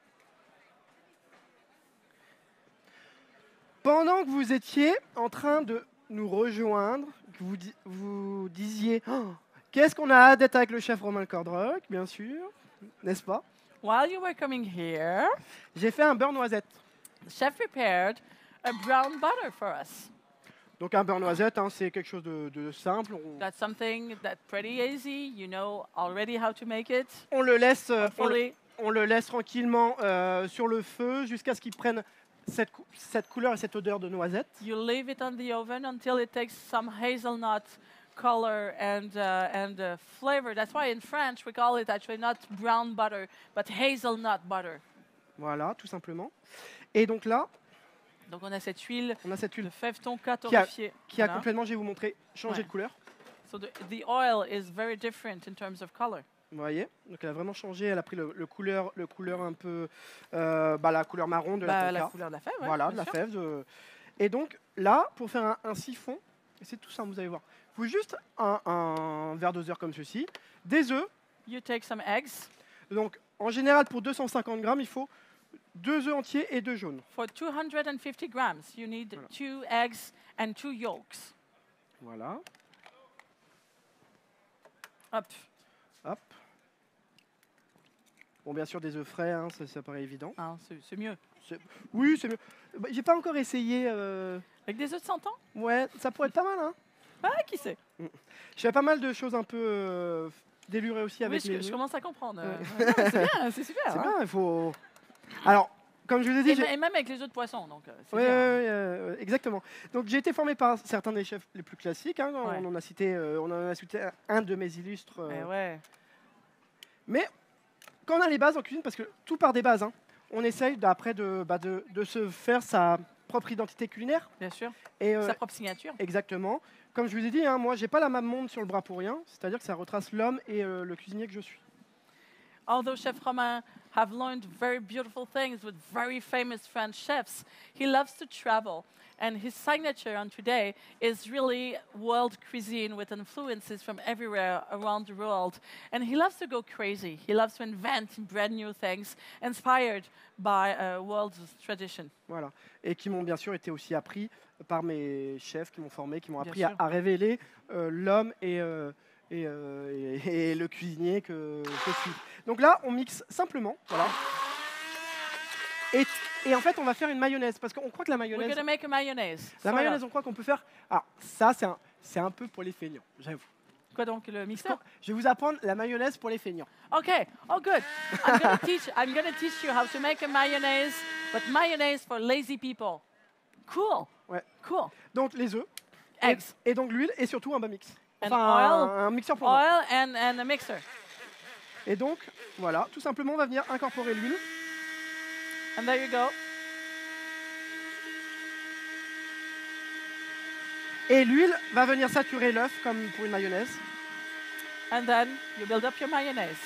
Pendant que vous étiez en train de nous rejoindre, que vous disiez oh, qu'est-ce qu'on a hâte d'être avec le chef Romain Cordrock, bien sûr, n'est-ce pas? While you were coming here, J'ai fait un beurre noisette. the chef prepared a brown butter for us. Donc un beurre noisette, hein, c'est quelque chose de simple. That's something that's pretty easy. You know already how to make it. On le laisse, Hopefully. on le laisse tranquillement sur le feu jusqu'à ce qu'il prenne cette couleur et cette odeur de noisette. You leave it on the oven until it takes some hazelnut color and flavor. That's why in French we call it actually not brown butter, but hazelnut butter. Voilà, tout simplement. Et donc là, Donc on a cette huile on a cette de huile fève tonka torréfiée. qui a Voilà. complètement, je vais vous montrer, changé Ouais. de couleur. So the oil is very different in terms of color. Vous voyez? Donc elle a vraiment changé, elle a pris le couleur un peu, la couleur marron de la La tonka. couleur de la fève, ouais, Voilà, bien de la sûr. fève. Et donc là, pour faire un siphon, et c'est tout simple, vous allez voir. Il faut juste un verre doseur comme ceci, des œufs. You take some eggs. Donc en général, pour 250 grammes, il faut 2 œufs entiers et 2 jaunes. For 250 grams, you need Voilà. 2 eggs and 2 yolks. Voilà, Hop. hop. Bon, bien sûr, des œufs frais, hein, ça paraît évident. Hein, c'est mieux. Oui, c'est mieux. Bah, j'ai pas encore essayé. Avec des œufs de 100 ans? Ouais, ça pourrait être pas mal, hein. Ah, qui sait? Je fais pas mal de choses un peu délurées aussi Oui, avec je les œufs. commence à comprendre. Ouais. Non, mais c'est bien, c'est super. C'est hein. bien, il faut. Alors, comme je vous ai dit, Et même avec les œufs de poisson, donc c'est ouais, bien. ouais, exactement. Donc j'ai été formé par certains des chefs les plus classiques. Hein, Ouais. on en a cité un de mes illustres. Eh ouais. Mais quand on a les bases en cuisine, parce que tout part des bases, hein, on essaye après de se faire sa propre identité culinaire. Bien sûr. Et, Sa propre signature. exactement. Comme je vous ai dit, hein, moi j'ai pas la même monde sur le bras pour rien. C'est-à-dire que ça retrace l'homme et le cuisinier que je suis. Although Chef Romain have learned very beautiful things with very famous French chefs, he loves to travel. And his signature on today is really world cuisine with influences from everywhere around the world. And he loves to go crazy. He loves to invent brand new things inspired by world tradition. Voilà. Et qui m'ont bien sûr été aussi appris par mes chefs, qui m'ont formé, qui m'ont Bien appris sûr. à révéler l'homme et le cuisinier que je suis. Donc là, on mixe simplement. Voilà. Et en fait, on va faire une mayonnaise, parce qu'on croit que la We're mayonnaise, going to make a mayonnaise. on croit qu'on peut faire. Alors ça, c'est un peu pour les feignants, j'avoue. Quoi donc, le mixeur? Je vais vous apprendre la mayonnaise pour les feignants. Okay. Oh, good. I'm gonna teach you how to make a mayonnaise, but mayonnaise for lazy people. Cool. Ouais. Cool. Donc les œufs, Eggs. et donc l'huile, et surtout un bas mix. And Enfin, oil. un mixeur pour moi. Oil and a mixer. Et donc, voilà, tout simplement, on va venir incorporer l'huile. And there you go. Et l'huile va venir saturer l'œuf comme pour une mayonnaise. And then you build up your mayonnaise.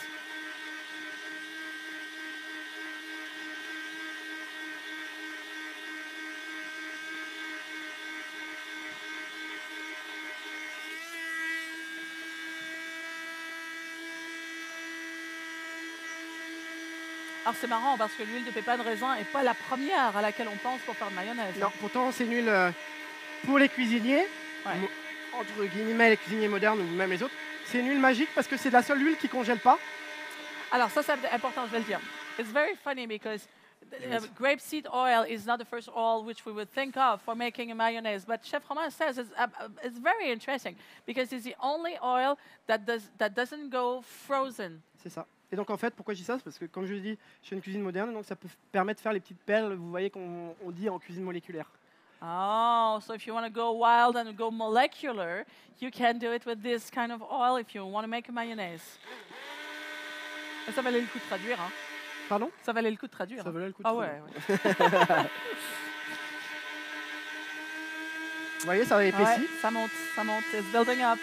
Alors c'est marrant parce que l'huile de pépins de raisin n'est pas la première à laquelle on pense pour faire de mayonnaise. Non, pourtant, c'est une huile pour les cuisiniers, Ouais. entre guillemets, les cuisiniers modernes ou même les autres. C'est une huile magique parce que c'est la seule huile qui congèle pas. Alors ça c'est important, je vais le dire. It's very funny because grapeseed oil is not the first oil which we would think of for making a mayonnaise, but Chef Romain says it's very interesting because it's the only oil that doesn't go frozen. C'est ça. Et donc, en fait, pourquoi je dis ça? C'est parce que, comme je l'ai dit, je fais une cuisine moderne, donc ça peut permettre de faire les petites perles, vous voyez, qu'on dit en cuisine moléculaire. Oh, so if you want to go wild and go molecular, you can do it with this kind of oil if you want to make a mayonnaise. Et ça valait le coup de traduire, hein? Pardon? Ça valait le coup de traduire. Ça valait le coup de Ah traduire. ouais. Vous voyez, ça va épaissi. Ouais, ça monte, ça monte. It's building up.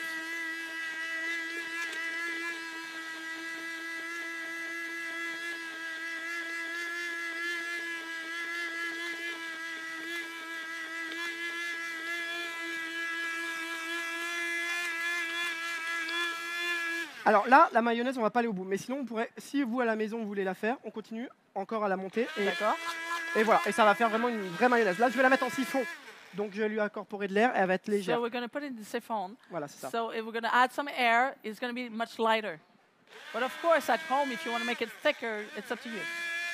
Alors là, la mayonnaise, on va pas aller au bout. Mais sinon, on pourrait, si vous à la maison vous voulez la faire, on continue encore à la monter. D'accord. Et voilà, et ça va faire vraiment une vraie mayonnaise. Là, je vais la mettre en siphon. Donc je vais lui incorporer de l'air et elle va être légère. So we're going to put it in the siphon. Voilà, c'est ça. So if we're going to add some air, it's going to be much lighter. But of course, at home, if you want to make it thicker, it's up to you.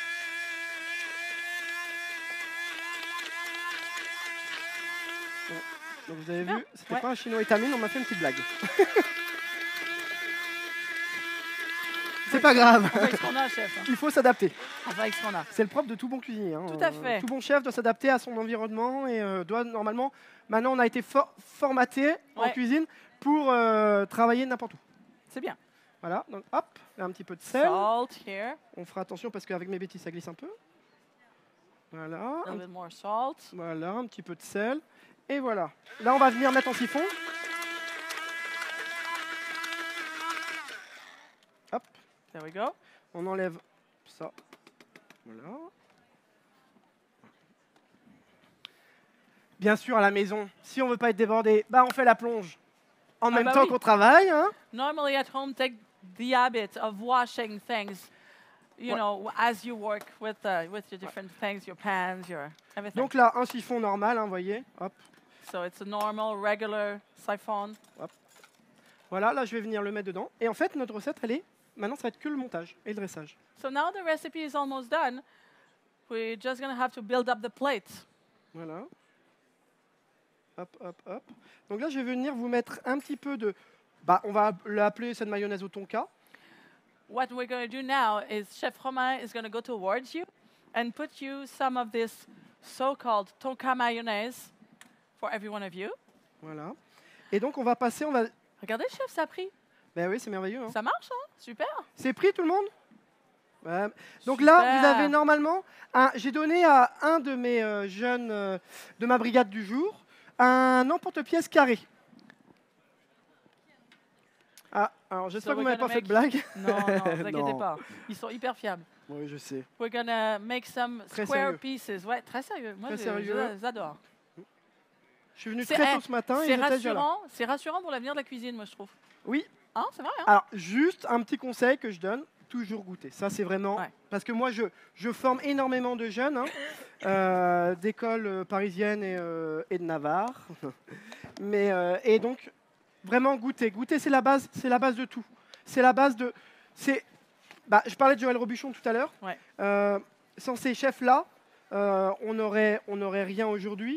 Donc vous avez Bien. vu, c'était Ouais. pas un chinois étamine, on m'a fait une petite blague. C'est pas grave, On fait avec ce qu'on a, chef. hein. il faut s'adapter. On fait avec ce qu'on a. C'est le propre de tout bon cuisinier. hein. Tout à fait. Tout bon chef doit s'adapter à son environnement et doit normalement. Maintenant, on a été formaté en Ouais. cuisine pour travailler n'importe où. C'est bien. Voilà, donc hop, là, un petit peu de sel. Salt here. On fera attention parce qu'avec mes bêtises, ça glisse un peu. Voilà, A little bit more salt. voilà, un petit peu de sel. Et voilà. Là, on va venir mettre en siphon. Hop, There we go. on enlève ça. Voilà. Bien sûr, à la maison, si on veut pas être débordé, bah on fait la plonge en même bah temps oui. qu'on travaille. Hein. Normally at home, take the habit of washing things, you Ouais. know, as you work with your different things, your pans, your everything. Donc là, un siphon normal, vous voyez. Hop. So it's a normal, regular siphon. Voilà, là, je vais venir le mettre dedans. Et en fait, notre recette, elle est... Maintenant, ça va être que le montage et le dressage. So now the recipe is almost done. We're just going to have to build up the plate. Voilà. Hop, hop, hop. Donc là, je vais venir vous mettre un petit peu de... Bah, on va l'appeler cette mayonnaise au tonka. What we're going to do now is Chef Romain is going to go towards you and put you some of this so-called tonka mayonnaise for every one of you. Voilà. Et donc, on va passer... On va... Regardez, chef, ça a pris. Ben oui, c'est merveilleux. Hein. Ça marche, hein? Super. C'est pris, tout le monde? Ouais. Donc là, vous Super. avez normalement... J'ai donné à un de mes jeunes de ma brigade du jour un emporte-pièce carré. Ah, alors j'espère So que vous we're m'avez pas gonna fait de make- blague. Non, non, ne vous inquiétez Non. pas. Ils sont hyper fiables. Oui, je sais. We're going to make some Très square sérieux. pieces. Ouais, très sérieux. Moi, Très je- sérieux. j'adore. Je suis venu C'est- très tôt ce matin et C'est j'étais déjà là. rassurant, c'est rassurant pour l'avenir de la cuisine, moi, je trouve. Oui. Hein, c'est vrai, hein? Alors, juste un petit conseil que je donne, toujours goûter. Ça, c'est vraiment... Ouais. Parce que moi, je forme énormément de jeunes, d'écoles parisiennes et de Navarre. Et donc, vraiment goûter. Goûter, c'est la base de tout. C'est la base de... je parlais de Joël Robuchon tout à l'heure. Ouais. Sans ces chefs-là, on n'aurait rien aujourd'hui.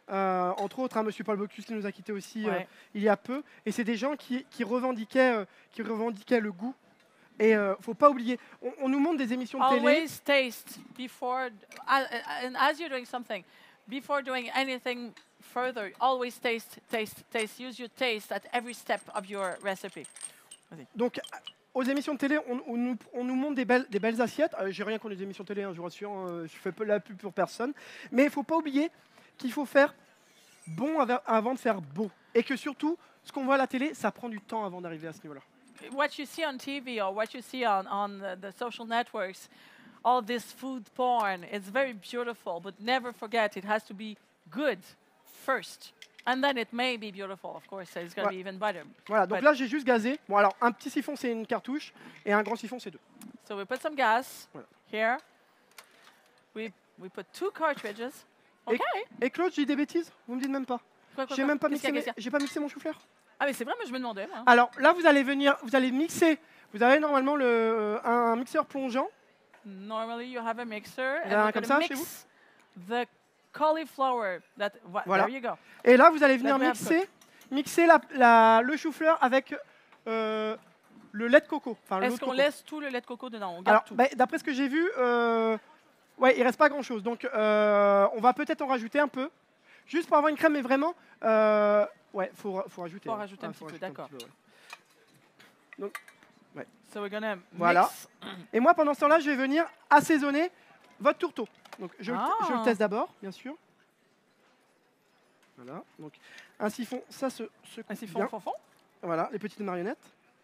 entre autres, hein, Monsieur Paul Bocuse qui nous a quittés aussi Ouais. il y a peu. Et c'est des gens qui revendiquaient le goût. Et faut pas oublier, on nous montre des émissions de télé. Always taste before, and as you're doing something, before doing anything further, always taste, taste, taste. Use your taste at every step of your recipe. Donc, aux émissions de télé, on nous montre des belles assiettes. J'ai rien contre les émissions de télé, hein, je vous rassure, je fais peu la pub pour personne. Mais il faut pas oublier qu'il faut faire bon avant de faire beau. Et que surtout, ce qu'on voit à la télé, ça prend du temps avant d'arriver à ce niveau-là. What you see on TV or what you see on the social networks, all this food porn, it's very beautiful, but never forget it has to be good first. And then it may be beautiful, of course, so it's going to be even better. Voilà, donc But- là, j'ai juste gazé. Bon, alors, un petit siphon, c'est une cartouche, et un grand siphon, c'est 2. So we put some gas Voilà. here. We put 2 cartridges. Et- Okay. Et Claude, j'ai dit des bêtises? Vous me dites même pas. Quoi, J'ai même pas Qu'est-ce qu'il y a, mixé, qu'est-ce qu'il y a j'ai pas mixé mon chou-fleur. Ah, mais c'est vrai, mais je me demandais. Moi. Alors là, vous allez mixer. Vous avez normalement un mixeur plongeant. Normally, you have a mixer, Vous avez and un we're comme going to ça chez mix the cauliflower. Voilà. There you go. Et là, vous allez venir Là, we mixer le chou-fleur avec le lait de coco. Enfin, l'eau Est-ce de qu'on coco. laisse tout le lait de coco dedans? On garde Alors, tout. bah, d'après ce que j'ai vu, ouais, il reste pas grand-chose. Donc, on va peut-être en rajouter un peu, juste pour avoir une crème. Mais vraiment, ouais, faut rajouter. Faut hein. rajouter un petit peu, rajouter d'accord. petit peu, ouais. So we're going to Voilà. mix. Et moi, pendant ce temps-là, je vais venir assaisonner votre tourteau. Donc, je Ah. le teste d'abord, bien sûr. Voilà. Donc, un siphon, ça se coupe Un siphon bien. fond. Voilà, les petites marionnettes.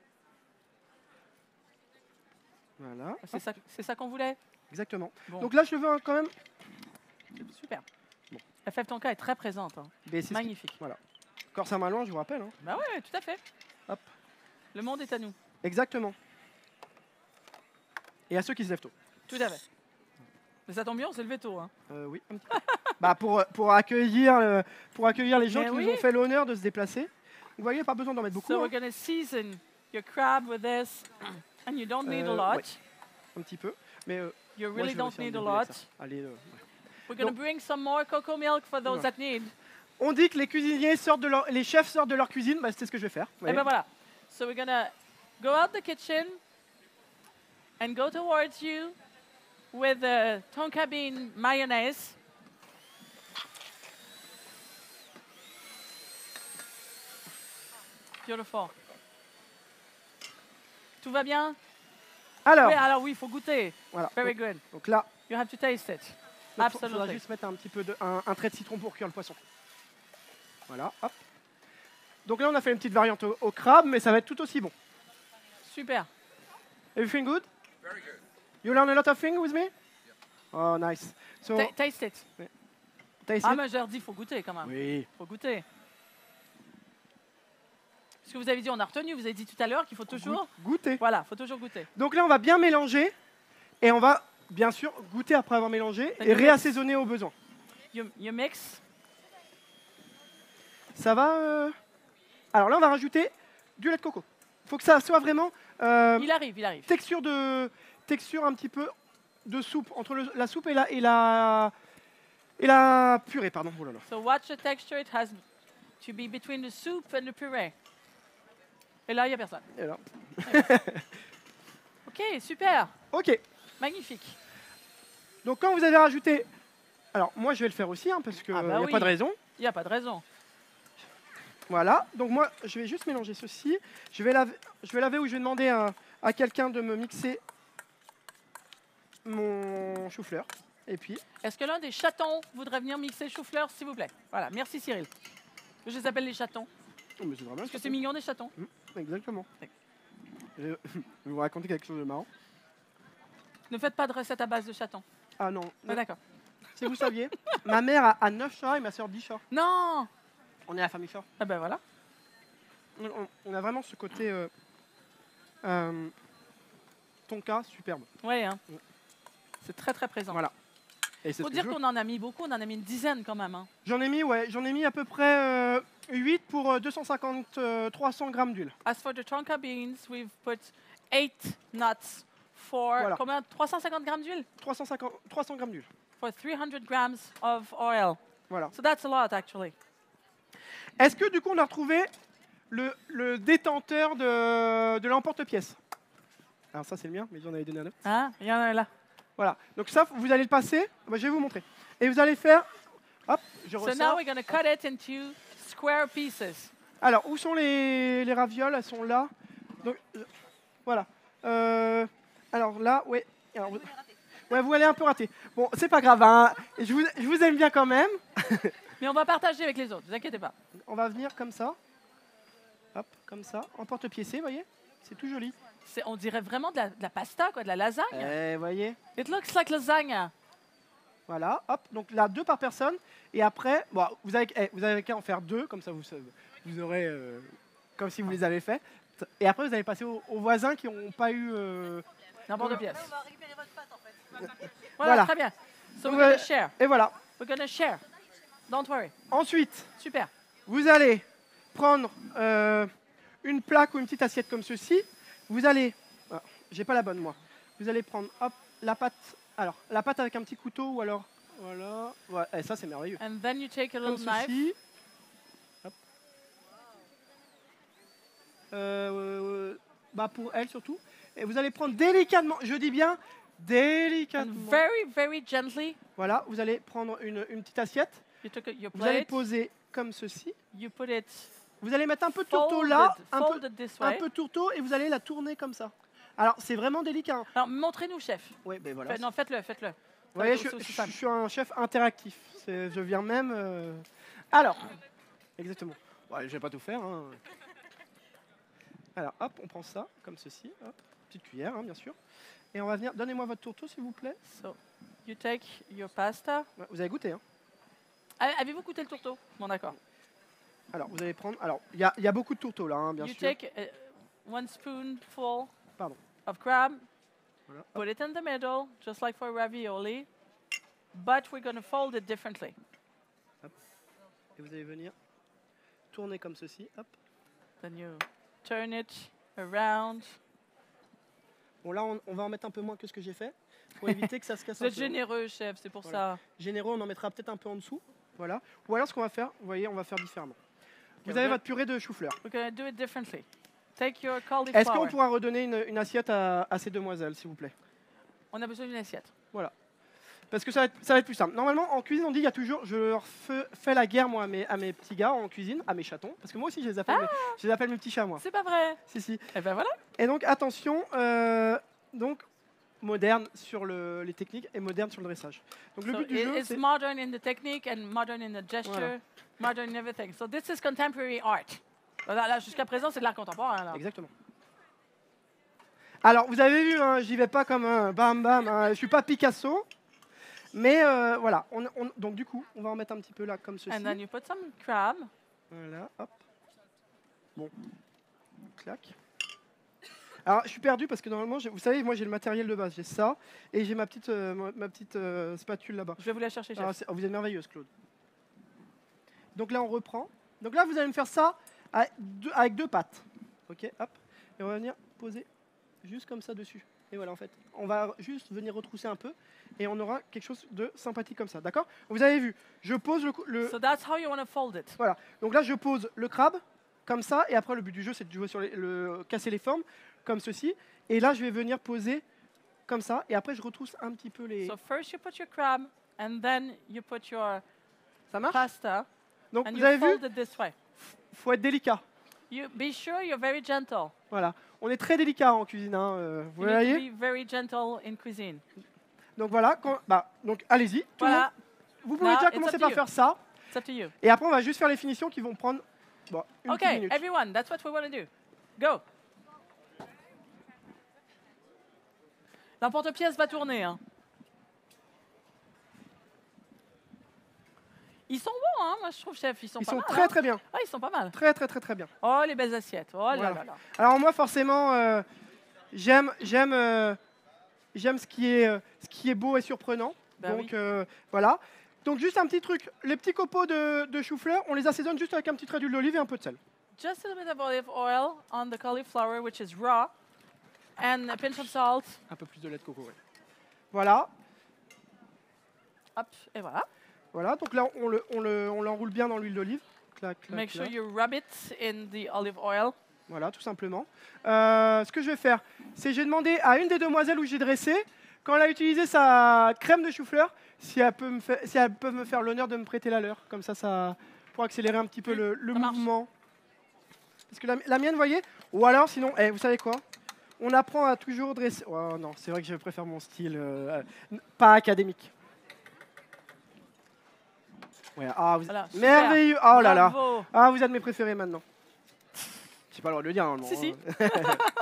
Voilà, C'est ça qu'on voulait. exactement. Bon. Donc là, je le veux quand même. Super. Bon. La fève tonka est très présente. Hein. Mais c'est ce qui- Magnifique. Corse Saint-Malo, je vous rappelle. Hein. Bah ouais, tout à fait. Hop. Le monde est à nous. Exactement. Et à ceux qui se lèvent tôt. Tout à fait. Mais ça tombe bien, on s'est levé tôt. Hein. Oui, un petit peu. Bah, pour accueillir les gens Mais qui oui. nous ont fait l'honneur de se déplacer. Vous voyez, pas besoin d'en mettre beaucoup. So hein. we're going to season your crab with this. And you don't need a lot. ouais. Un petit peu. Mais You moi, really je vais don't aussi en need a dérouler avec lot. ça. Allez, ouais. We're going to bring some more cocoa milk for those Voilà. that need. On dit que les cuisiniers les chefs sortent de leur cuisine. Bah, c'est ce que je vais faire. Vous Et voyez. ben voilà. So we're going to go out the kitchen and go towards you with the tonka bean mayonnaise. Beautiful. Tout va bien? Alors, Oui, alors oui, il faut goûter. voilà. Very good. Donc là, You have to taste it. il faudra Absolutely. juste mettre un petit peu un trait de citron pour cuire le poisson. Voilà, hop. Donc là, on a fait une petite variante au crabe, mais ça va être tout aussi bon. Super. Everything good? Very good. You learn a lot of things with me? Oh, nice. So, Taste it. taste Ah, it? mais j'ai redit, il faut goûter quand même. Oui. Il faut goûter. Ce que vous avez dit, on a retenu, vous avez dit tout à l'heure qu'il faut toujours... Goûter. Voilà, il faut toujours goûter. Donc là, on va bien mélanger et on va bien sûr goûter après avoir mélangé et D'accord. réassaisonner au besoin. You mix. Ça va Alors là, on va rajouter du lait de coco. Il faut que ça soit vraiment Il arrive. texture un petit peu de soupe, entre la soupe et la purée, pardon. Oh là là. So watch the texture, it has to be between the soup and the puree. Et là, il n'y a personne. Et là. Ok, super. Ok, Magnifique. donc quand vous avez rajouté... Alors moi, je vais le faire aussi, hein, parce qu'il Ah n'y bah a oui. pas de raison. Il n'y a pas de raison. Voilà, donc moi, je vais juste mélanger ceci. Je vais laver ou je vais demander à quelqu'un de me mixer mon chou-fleur. Et puis, Est-ce que l'un des chatons voudrait venir mixer chou-fleur, s'il vous plaît? Voilà, merci Cyril. Je les appelle les chatons. oh, mais c'est vraiment Parce que c'est mignon des chatons. Exactement. Je vais vous raconter quelque chose de marrant. Ne faites pas de recette à base de chatons. Ah non, Ah, d'accord. si vous saviez, ma mère a 9 chats et ma soeur 10 chats. Non. On est la famille chat. Ah ben voilà. On a vraiment ce côté tonka superbe. Ouais, hein. C'est très très présent. Voilà. Et c'est Faut ce que dire je veux. qu'on en a mis beaucoup, on en a mis une dizaine quand même. Hein. J'en ai mis à peu près 8 pour 300 grammes d'huile. As for the tonka beans, we've put 8 nuts for Voilà. combien? 350 grammes d'huile? 300 grammes d'huile. For 300 grams of oil. Voilà. So that's a lot, actually. Est-ce que du coup on a retrouvé le détenteur de l'emporte-pièce? Alors ça c'est le mien, mais j'en avais donné un autre. Hein? Il y en a là. Voilà. Donc ça, vous allez le passer. Bah, je vais vous montrer. Et vous allez faire. Hop, je So now ressors. we're going to cut it into square pieces. Alors, où sont les ravioles? Elles sont là. Donc, voilà. Alors là, ouais. Alors, ouais, vous allez un peu rater. Bon, c'est pas grave. Hein. Je vous aime bien quand même. Mais on va partager avec les autres, ne vous inquiétez pas. On va venir comme ça. Hop, comme ça. En porte-piécé, vous voyez? C'est tout joli. On dirait vraiment de la pasta, quoi, de la lasagne. Vous voyez? It looks like lasagna. Voilà, hop. Donc là, 2 par personne. Et après, bon, vous avez qu'à en faire 2, comme ça vous aurez, comme si vous les avez fait. Et après, vous allez passer aux voisins qui n'ont pas eu. N'importe pièce. On va récupérer votre pâte en fait. Voilà, Voilà. très bien. So Ouais. we're going to share. Et voilà. We're going to share. Don't worry. Ensuite, Super. vous allez prendre une plaque ou une petite assiette comme ceci. Vous allez, j'ai pas la bonne moi. Vous allez prendre, hop, la pâte. Alors, la pâte avec un petit couteau ou alors, voilà. Ouais, et ça c'est merveilleux. And then you take a Comme little knife. ceci. Hop. Bah pour elle surtout. Et vous allez prendre délicatement, je dis bien And délicatement. very, very gently, Voilà, vous allez prendre une petite assiette. you took your Vous allez plate, poser comme ceci. you put it Vous allez mettre un peu de tourteau folded, là, un peu, folded this un way. peu de tourteau et vous allez la tourner comme ça. Alors c'est vraiment délicat. Hein. Alors, montrez-nous, chef. Oui, ben voilà. Non, faites-le, faites-le. Vous voyez, c'est je aussi simple. suis un chef interactif. Je viens même. Alors, exactement. Ouais, je vais pas tout faire. Hein. Alors, hop, on prend ça comme ceci. Hop, petite cuillère, hein, bien sûr. Et on va venir. Donnez-moi votre tourteau, s'il vous plaît. So, you take your pasta. Ouais, vous avez goûté, hein. Avez-vous goûté le tourteau? Bon, d'accord. Alors, vous allez prendre. Alors, il y a beaucoup de tourteaux là, hein, bien You sûr. take 1 spoonful Pardon. of crab, Voilà. put it in the middle, just like for ravioli, but we're going to fold it differently. Et vous allez venir tourner comme ceci. Hop. Then you turn it around. Bon, là, on va en mettre un peu moins que ce que j'ai fait pour éviter que ça se casse Vous un êtes peu. généreux, chef, c'est pour Voilà. ça. Généreux, on en mettra peut-être un peu en dessous. Voilà. Ou alors, ce qu'on va faire, vous voyez, on va faire différemment. Vous avez voilà. votre purée de chou-fleur. We're going to do it differently. Take your Est-ce cauliflower. qu'on pourra redonner une assiette à ces demoiselles, s'il vous plaît? On a besoin d'une assiette. Parce que ça va être plus simple. Normalement, en cuisine, on dit il y a toujours. Je leur fais la guerre, moi, à mes petits gars en cuisine, à mes chatons. Parce que moi aussi, je les appelle mes petits chats, moi. C'est pas vrai. Si, si. Eh ben voilà. Et donc, attention, donc, moderne sur les techniques et moderne sur le dressage. Donc, le So but du jeu, it's c'est. modern in the technique and modern in the gesture, Voilà. modern in everything. So this is contemporary art. Là, jusqu'à présent, c'est de l'art contemporain. Là. Exactement. Alors, vous avez vu, hein, j'y vais pas comme un bam bam, hein, je suis pas Picasso. Mais voilà, donc du coup, on va en mettre un petit peu là, comme ceci. And then you put some crab. Voilà, hop. Bon, clac. Alors, je suis perdu parce que normalement, vous savez, moi j'ai le matériel de base, j'ai ça, et j'ai ma petite spatule là-bas. Je vais vous la chercher, chef. Alors, vous êtes merveilleuse, Claude. Donc là, on reprend. Donc là, vous allez me faire ça avec 2 pattes. Ok, hop. Et on va venir poser juste comme ça dessus. Et voilà, en fait, on va juste venir retrousser un peu et on aura quelque chose de sympathique comme ça, d'accord? Vous avez vu, je pose So that's how you want to fold it. voilà. Donc là, je pose le crabe comme ça et après, le but du jeu, c'est de jouer sur casser les formes comme ceci. Et là, je vais venir poser comme ça et après, je retrousse un petit peu les. So first you put your crab, and then you put your Ça marche? pasta, Donc and vous you avez vu, fold it this way. faut être délicat. You be sure you're very gentle. Voilà. On est très délicat en cuisine, hein, vous You need voyez? to be very gentle in cuisine. Donc voilà, donc allez-y. tout le monde. Voilà, Vous pouvez Now, déjà it's commencer up to par you. faire ça. it's up to you. Et après, on va juste faire les finitions qui vont prendre une petite Okay, minute. everyone, that's what we want to do. Go. L'emporte-pièce va tourner. Hein. Ils sont bons, hein, moi je trouve, chef. Ils sont Ils pas sont mal. très hein. très bien. Ah, ils sont pas mal. Très très très très bien. Oh, les belles assiettes. Oh là Voilà. là là. Alors moi, forcément, j'aime ce qui est beau et surprenant. Bah Donc voilà. Donc juste un petit truc. Les petits copeaux de chou-fleur, on les assaisonne juste avec un petit trait d'huile d'olive et un peu de sel. Just a little bit of olive oil on the cauliflower, which is raw, and a pinch of salt. Un peu plus de lait de coco. Ouais. Voilà. Hop, et voilà. Voilà, donc là, on l'enroule bien dans l'huile d'olive. Clac, clac, Make sure clac. you rub it in the olive oil. Voilà, tout simplement. Ce que je vais faire, c'est j'ai demandé à une des demoiselles où j'ai dressé, quand elle a utilisé sa crème de chou-fleur, si elle peut me faire l'honneur de me prêter la leur. Comme ça pour accélérer un petit peu le ça marche. mouvement. Parce que la mienne, vous voyez. Ou alors, sinon, vous savez quoi? On apprend à toujours dresser. Oh non, c'est vrai que je préfère mon style pas académique. Ouais, Voilà, super. merveilleux. Oh là là. Bravo. Ah, vous êtes mes préférés maintenant. J'ai pas le droit de le dire normalement. Si, si. hein.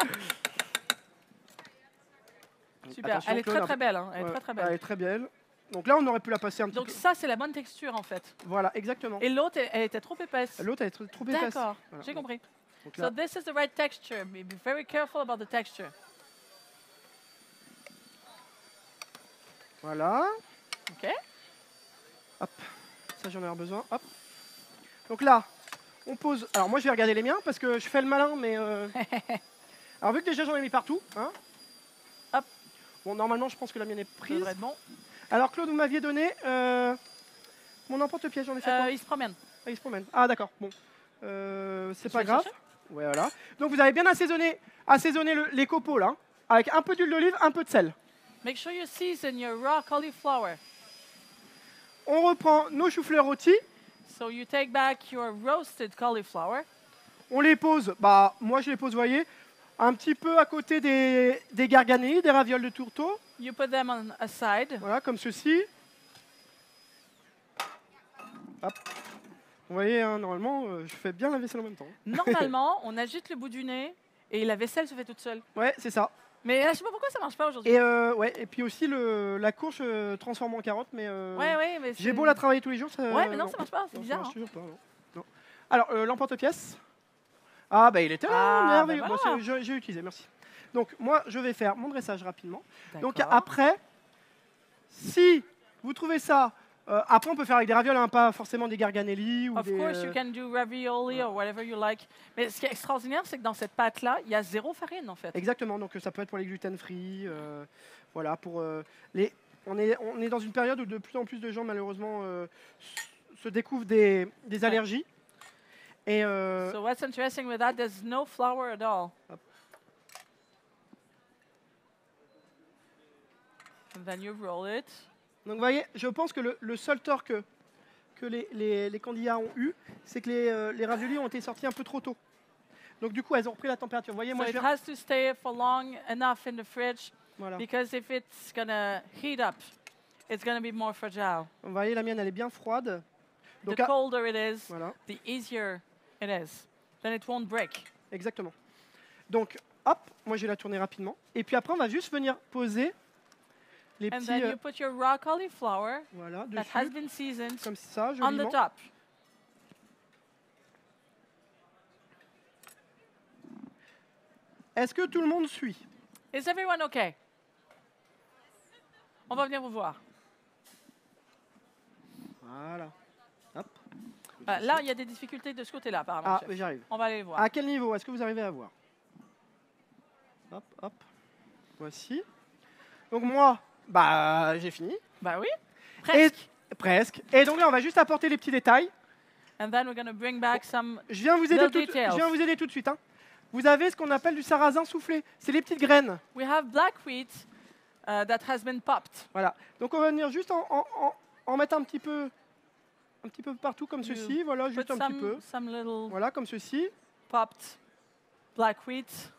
Super. Attention, Elle est Claude, très très belle. Hein. Elle est Ouais, très très Elle belle. est très belle. Donc là, on aurait pu la passer un petit Donc peu. ça, c'est la bonne texture en fait. Voilà, exactement. Et l'autre, elle était trop épaisse. L'autre, elle est trop épaisse. D'accord, Voilà. j'ai compris. Donc So là, this is the right texture. Be very careful about the texture. voilà. OK? Hop. Ça, j'en ai besoin. Hop. Donc là, on pose. Alors moi, je vais regarder les miens parce que je fais le malin, mais. Alors vu que déjà j'en ai mis partout, hein. Hop. Bon, normalement, je pense que la mienne est Ça prise. devrait être bon. Alors Claude, vous m'aviez donné mon emporte-pièce. J'en ai fait quoi? Il se promène. Ah, il se promène. Ah, d'accord. Bon. C'est Je pas vais grave. chercher. Ouais, voilà. Donc vous avez bien assaisonné les copeaux là, avec un peu d'huile d'olive, un peu de sel. Make sure you season your raw cauliflower. On reprend nos choux-fleurs rôtis, So you take back your roasted cauliflower. on les pose, bah moi je les pose, vous voyez, un petit peu à côté des garganelli, des ravioles de tourteau, You put them on a side. voilà, comme ceci. Hop. Vous voyez, hein, normalement, je fais bien la vaisselle en même temps. Normalement, on agite le bout du nez et la vaisselle se fait toute seule. Ouais, c'est ça. Mais je sais pas pourquoi ça marche pas aujourd'hui. Et puis aussi la courge transforme en carotte, mais Ouais, mais j'ai beau la travailler tous les jours, ça. Ouais, mais non, ça marche pas, c'est Non, ça bizarre. marche hein. toujours pas, non. Alors, l'emporte-pièce. Ah, bah il était là, Ah, merveilleux. bah Bon, voilà. j'ai utilisé, merci. Donc, moi, je vais faire mon dressage rapidement. Donc, D'accord. après, si vous trouvez ça, après, on peut faire avec des ravioles, hein, pas forcément des garganelli ou Of des. course, you can do ravioli or whatever you like. Mais ce qui est extraordinaire, c'est que dans cette pâte-là, il y a 0 farine en fait. Exactement, donc ça peut être pour les gluten-free, voilà, pour on est dans une période où de plus en plus de gens malheureusement se découvrent des allergies. Et So what's interesting with that, there's no flour at all. Hop. And then you roll it. donc vous voyez, je pense que le seul tort que les candidats ont eu, c'est que les raviolis ont été sortis un peu trop tôt. Donc du coup, elles ont repris la température. Vous voyez, So moi je it vais. has to stay for long enough in the fridge Voilà. because if it's gonna heat up, it's gonna be more fragile. Vous voyez, la mienne, elle est bien froide. Donc, The colder it is, voilà, the easier it is. Then it won't break. exactement. Donc, hop, moi je vais la tourner rapidement. Et puis après, on va juste venir poser les And petits. then you put your raw cauliflower Voilà, that has dessus, been seasoned comme ça, on the joliment. top. Est-ce que tout le monde suit? Is everyone okay? On va venir vous voir. Voilà. Hop. Là, il y a des difficultés de ce côté-là, apparemment. Ah, chef. mais j'arrive. On va aller les voir. À quel niveau est-ce que vous arrivez à voir? Hop, hop. Voici. Donc moi, bah j'ai fini. Bah oui, presque. Presque. Et donc là, on va juste apporter les petits détails. And then we're going to bring back some. Je viens vous aider, Little details. tout de suite. Hein. Vous avez ce qu'on appelle du sarrasin soufflé. C'est les petites graines. We have black wheat that has been popped. Voilà. Donc on va venir juste en mettre un petit peu partout comme You ceci. Voilà, juste Put un petit peu. some little Voilà, comme ceci. popped black wheat.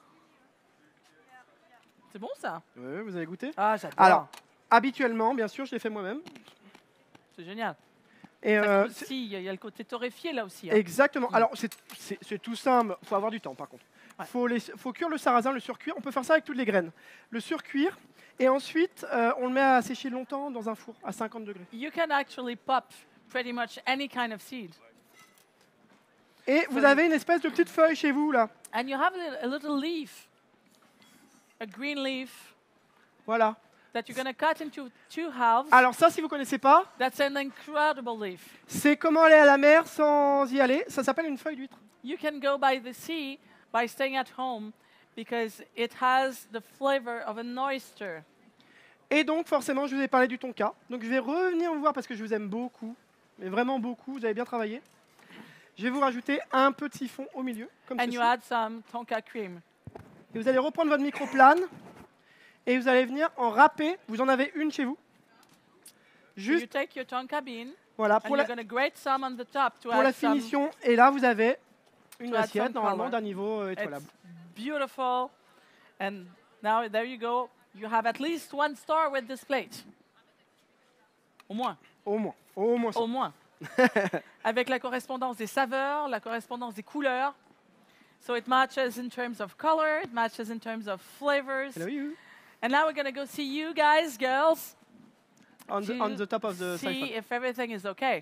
C'est bon ça? Ouais, vous avez goûté? Ah, j'adore. Alors, habituellement, bien sûr, je l'ai fait moi-même. C'est génial. Et Ça c'est- croustille, il y a le côté torréfié là aussi. hein. exactement. Mm. Alors, c'est tout simple. Il faut avoir du temps, par contre. Ouais. Faut cuire le sarrasin, le surcuire. On peut faire ça avec toutes les graines. Le surcuire. Et ensuite, on le met à sécher longtemps dans un four à 50 degrés. You can actually pop pretty much any kind of seed. Et vous avez une espèce de petite feuille chez vous, là. And you have a little leaf, a green leaf, Voilà. that you're going to cut into 2 halves. Alors ça, si vous ne connaissez pas, That's an incredible leaf. c'est comment aller à la mer sans y aller. Ça s'appelle une feuille d'huître. You can go by the sea by staying at home because it has the flavor of an oyster. Et donc, forcément, je vous ai parlé du tonka. Donc, je vais revenir vous voir parce que je vous aime beaucoup, mais vraiment beaucoup. Vous avez bien travaillé. Je vais vous rajouter un peu de siphon au milieu, comme And ceci. you add some tonka cream. Et vous allez reprendre votre microplane et vous allez venir en râper. Vous en avez une chez vous. You Juste, take your tonka bean voilà, and pour you're la, going to grate some on the top to pour la add some. finition. Et là, vous avez une To add assiette, some normalement, color. d'un niveau It's étoilable. beautiful. And now, there you go. You have at least 1 star with this plate. Au moins. Au moins. Au moins ça. Au moins. Avec la correspondance des saveurs, la correspondance des couleurs. So it matches in terms of color, it matches in terms of flavors. Hello, you. And now we're going to go see you guys, girls, On the top of the see siphon. if everything is okay.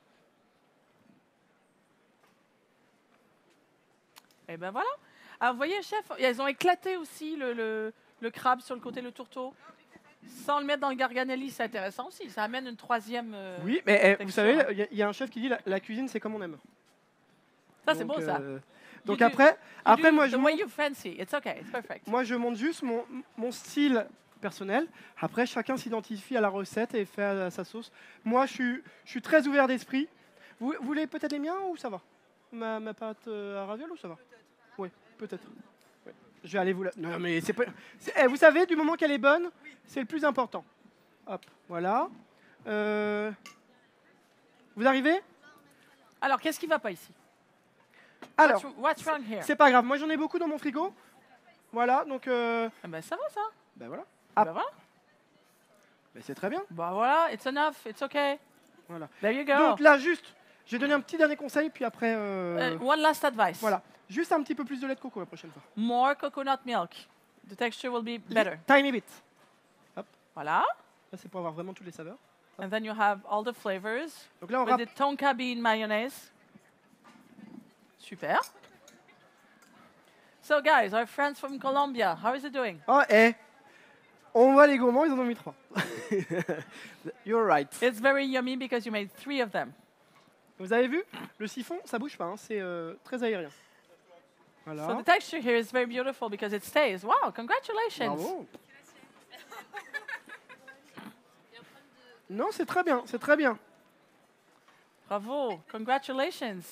Et ben voilà. Alors, vous voyez, chef, elles ont éclaté aussi le crabe sur le côté, le tourteau. Sans le mettre dans le garganelli, c'est intéressant aussi. Ça amène une troisième. Oui, mais vous texture, savez, hein. il y a un chef qui dit la cuisine, c'est comme on aime. Ça, c'est Donc, beau, ça. Donc You do- après, You do moi, the je way monte, you fancy. It's okay. It's perfect. moi, je monte juste mon style personnel. Après, chacun s'identifie à la recette et fait à sa sauce. Moi, je suis très ouvert d'esprit. Vous voulez peut-être les miens ou ça va ma pâte à ravioles ou ça va Oui, peut-être. Ouais. Je vais aller vous la... Non, mais c'est pas... vous savez, du moment qu'elle est bonne, c'est le plus important. Hop, voilà. Vous arrivez Alors, qu'est-ce qui va pas ici? Alors, What's wrong here? c'est pas grave. Moi, j'en ai beaucoup dans mon frigo. Voilà, donc... Ah ben, ça va, ça. Ben voilà. Ben voilà. Ben, c'est très bien. Ben voilà. It's enough. It's okay. Voilà. There you go. Donc là, juste, j'ai donné un petit dernier conseil, puis après... One last advice. Voilà. Juste un petit peu plus de lait de coco la prochaine fois. More coconut milk. The texture will be better. Tiny bit. Voilà. Là, c'est pour avoir vraiment toutes les saveurs. And then you have all the flavors Donc là, on with râpe. the tonka bean mayonnaise. Super. So guys, our friends from Colombia, how is it doing? Oh, on voit les gourmands, ils en ont mis 3. You're right. It's very yummy because you made 3 of them. Vous avez vu le siphon, ça bouge pas, hein, c'est très aérien. So Voilà. the texture here is very beautiful because it stays. Wow, congratulations. Bravo. Non, c'est très bien, c'est très bien. Bravo, congratulations.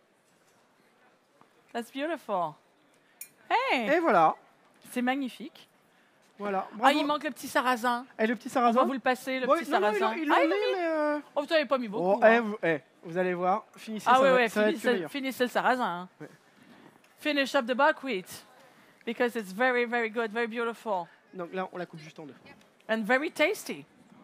That's beautiful. Hey, Et voilà. c'est magnifique. Voilà. Ah, Bravo. il manque le petit sarrasin. Et le petit On sarrasin. va vous le passer, le Ouais, petit non, non, sarrasin. il l'a Ah, mis, il l'a mis. mais... Oh, vous n'avez pas mis beaucoup. Oh, hein. vous allez voir, finissez, Ah ça, oui, va, oui, ça va être que meilleur. finissez le sarrasin. Hein. Ouais. Finish up the buckwheat because it's very, very good, very beautiful Donc là, on la coupe juste en deux. and very tasty.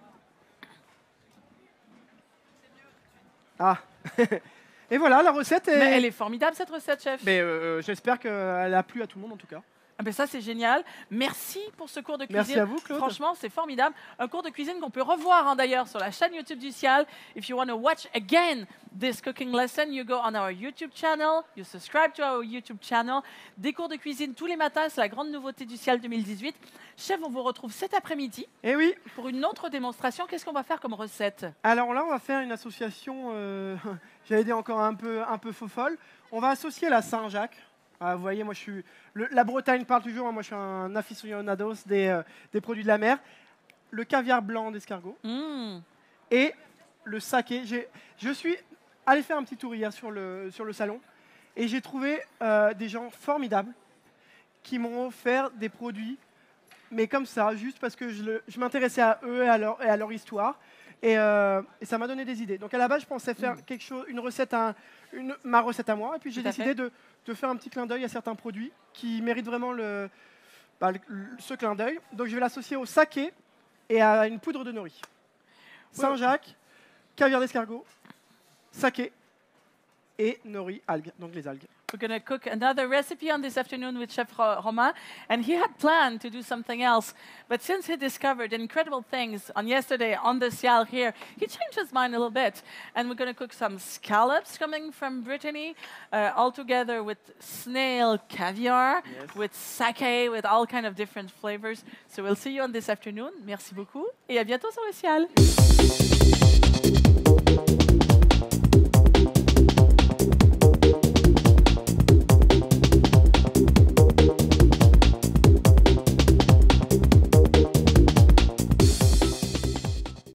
Ah. Et voilà, la recette est... Mais elle est formidable cette recette, chef. Mais j'espère qu'elle a plu à tout le monde en tout cas. Ah ben ça, c'est génial. Merci pour ce cours de cuisine. Merci à vous, Claude. Franchement, c'est formidable. Un cours de cuisine qu'on peut revoir hein, d'ailleurs sur la chaîne YouTube du Cial. If you want to watch again this cooking lesson, you go on our YouTube channel, you subscribe to our YouTube channel. Des cours de cuisine tous les matins, c'est la grande nouveauté du Cial 2018. Chef, on vous retrouve cet après-midi Et oui, pour une autre démonstration. Qu'est-ce qu'on va faire comme recette? alors là, on va faire une association, j'allais dire encore un peu faux folle. On va associer la Saint-Jacques. Ah, vous voyez, moi, la Bretagne parle toujours. Moi, je suis un aficionados des produits de la mer. Le caviar blanc d'escargot Mm. et le saké. Je suis allé faire un petit tour hier sur le salon et j'ai trouvé des gens formidables qui m'ont offert des produits, mais comme ça, juste parce que je m'intéressais à eux et à leur histoire. Et ça m'a donné des idées. Donc à la base, je pensais faire quelque chose, une recette, ma recette à moi. Et puis j'ai Tout à décidé de faire un petit clin d'œil à certains produits qui méritent vraiment ce clin d'œil. Donc je vais l'associer au saké et à une poudre de nori. Saint-Jacques, caviar d'escargot, saké et nori, algues, donc les algues. We're going to cook another recipe on this afternoon with Chef Romain. And he had planned to do something else. But since he discovered incredible things on yesterday on the Cial here, he changed his mind a little bit. And we're going to cook some scallops coming from Brittany, all together with snail caviar, with sake, with all kind of different flavors. So we'll see you on this afternoon. Merci beaucoup. Et à bientôt sur le Cial.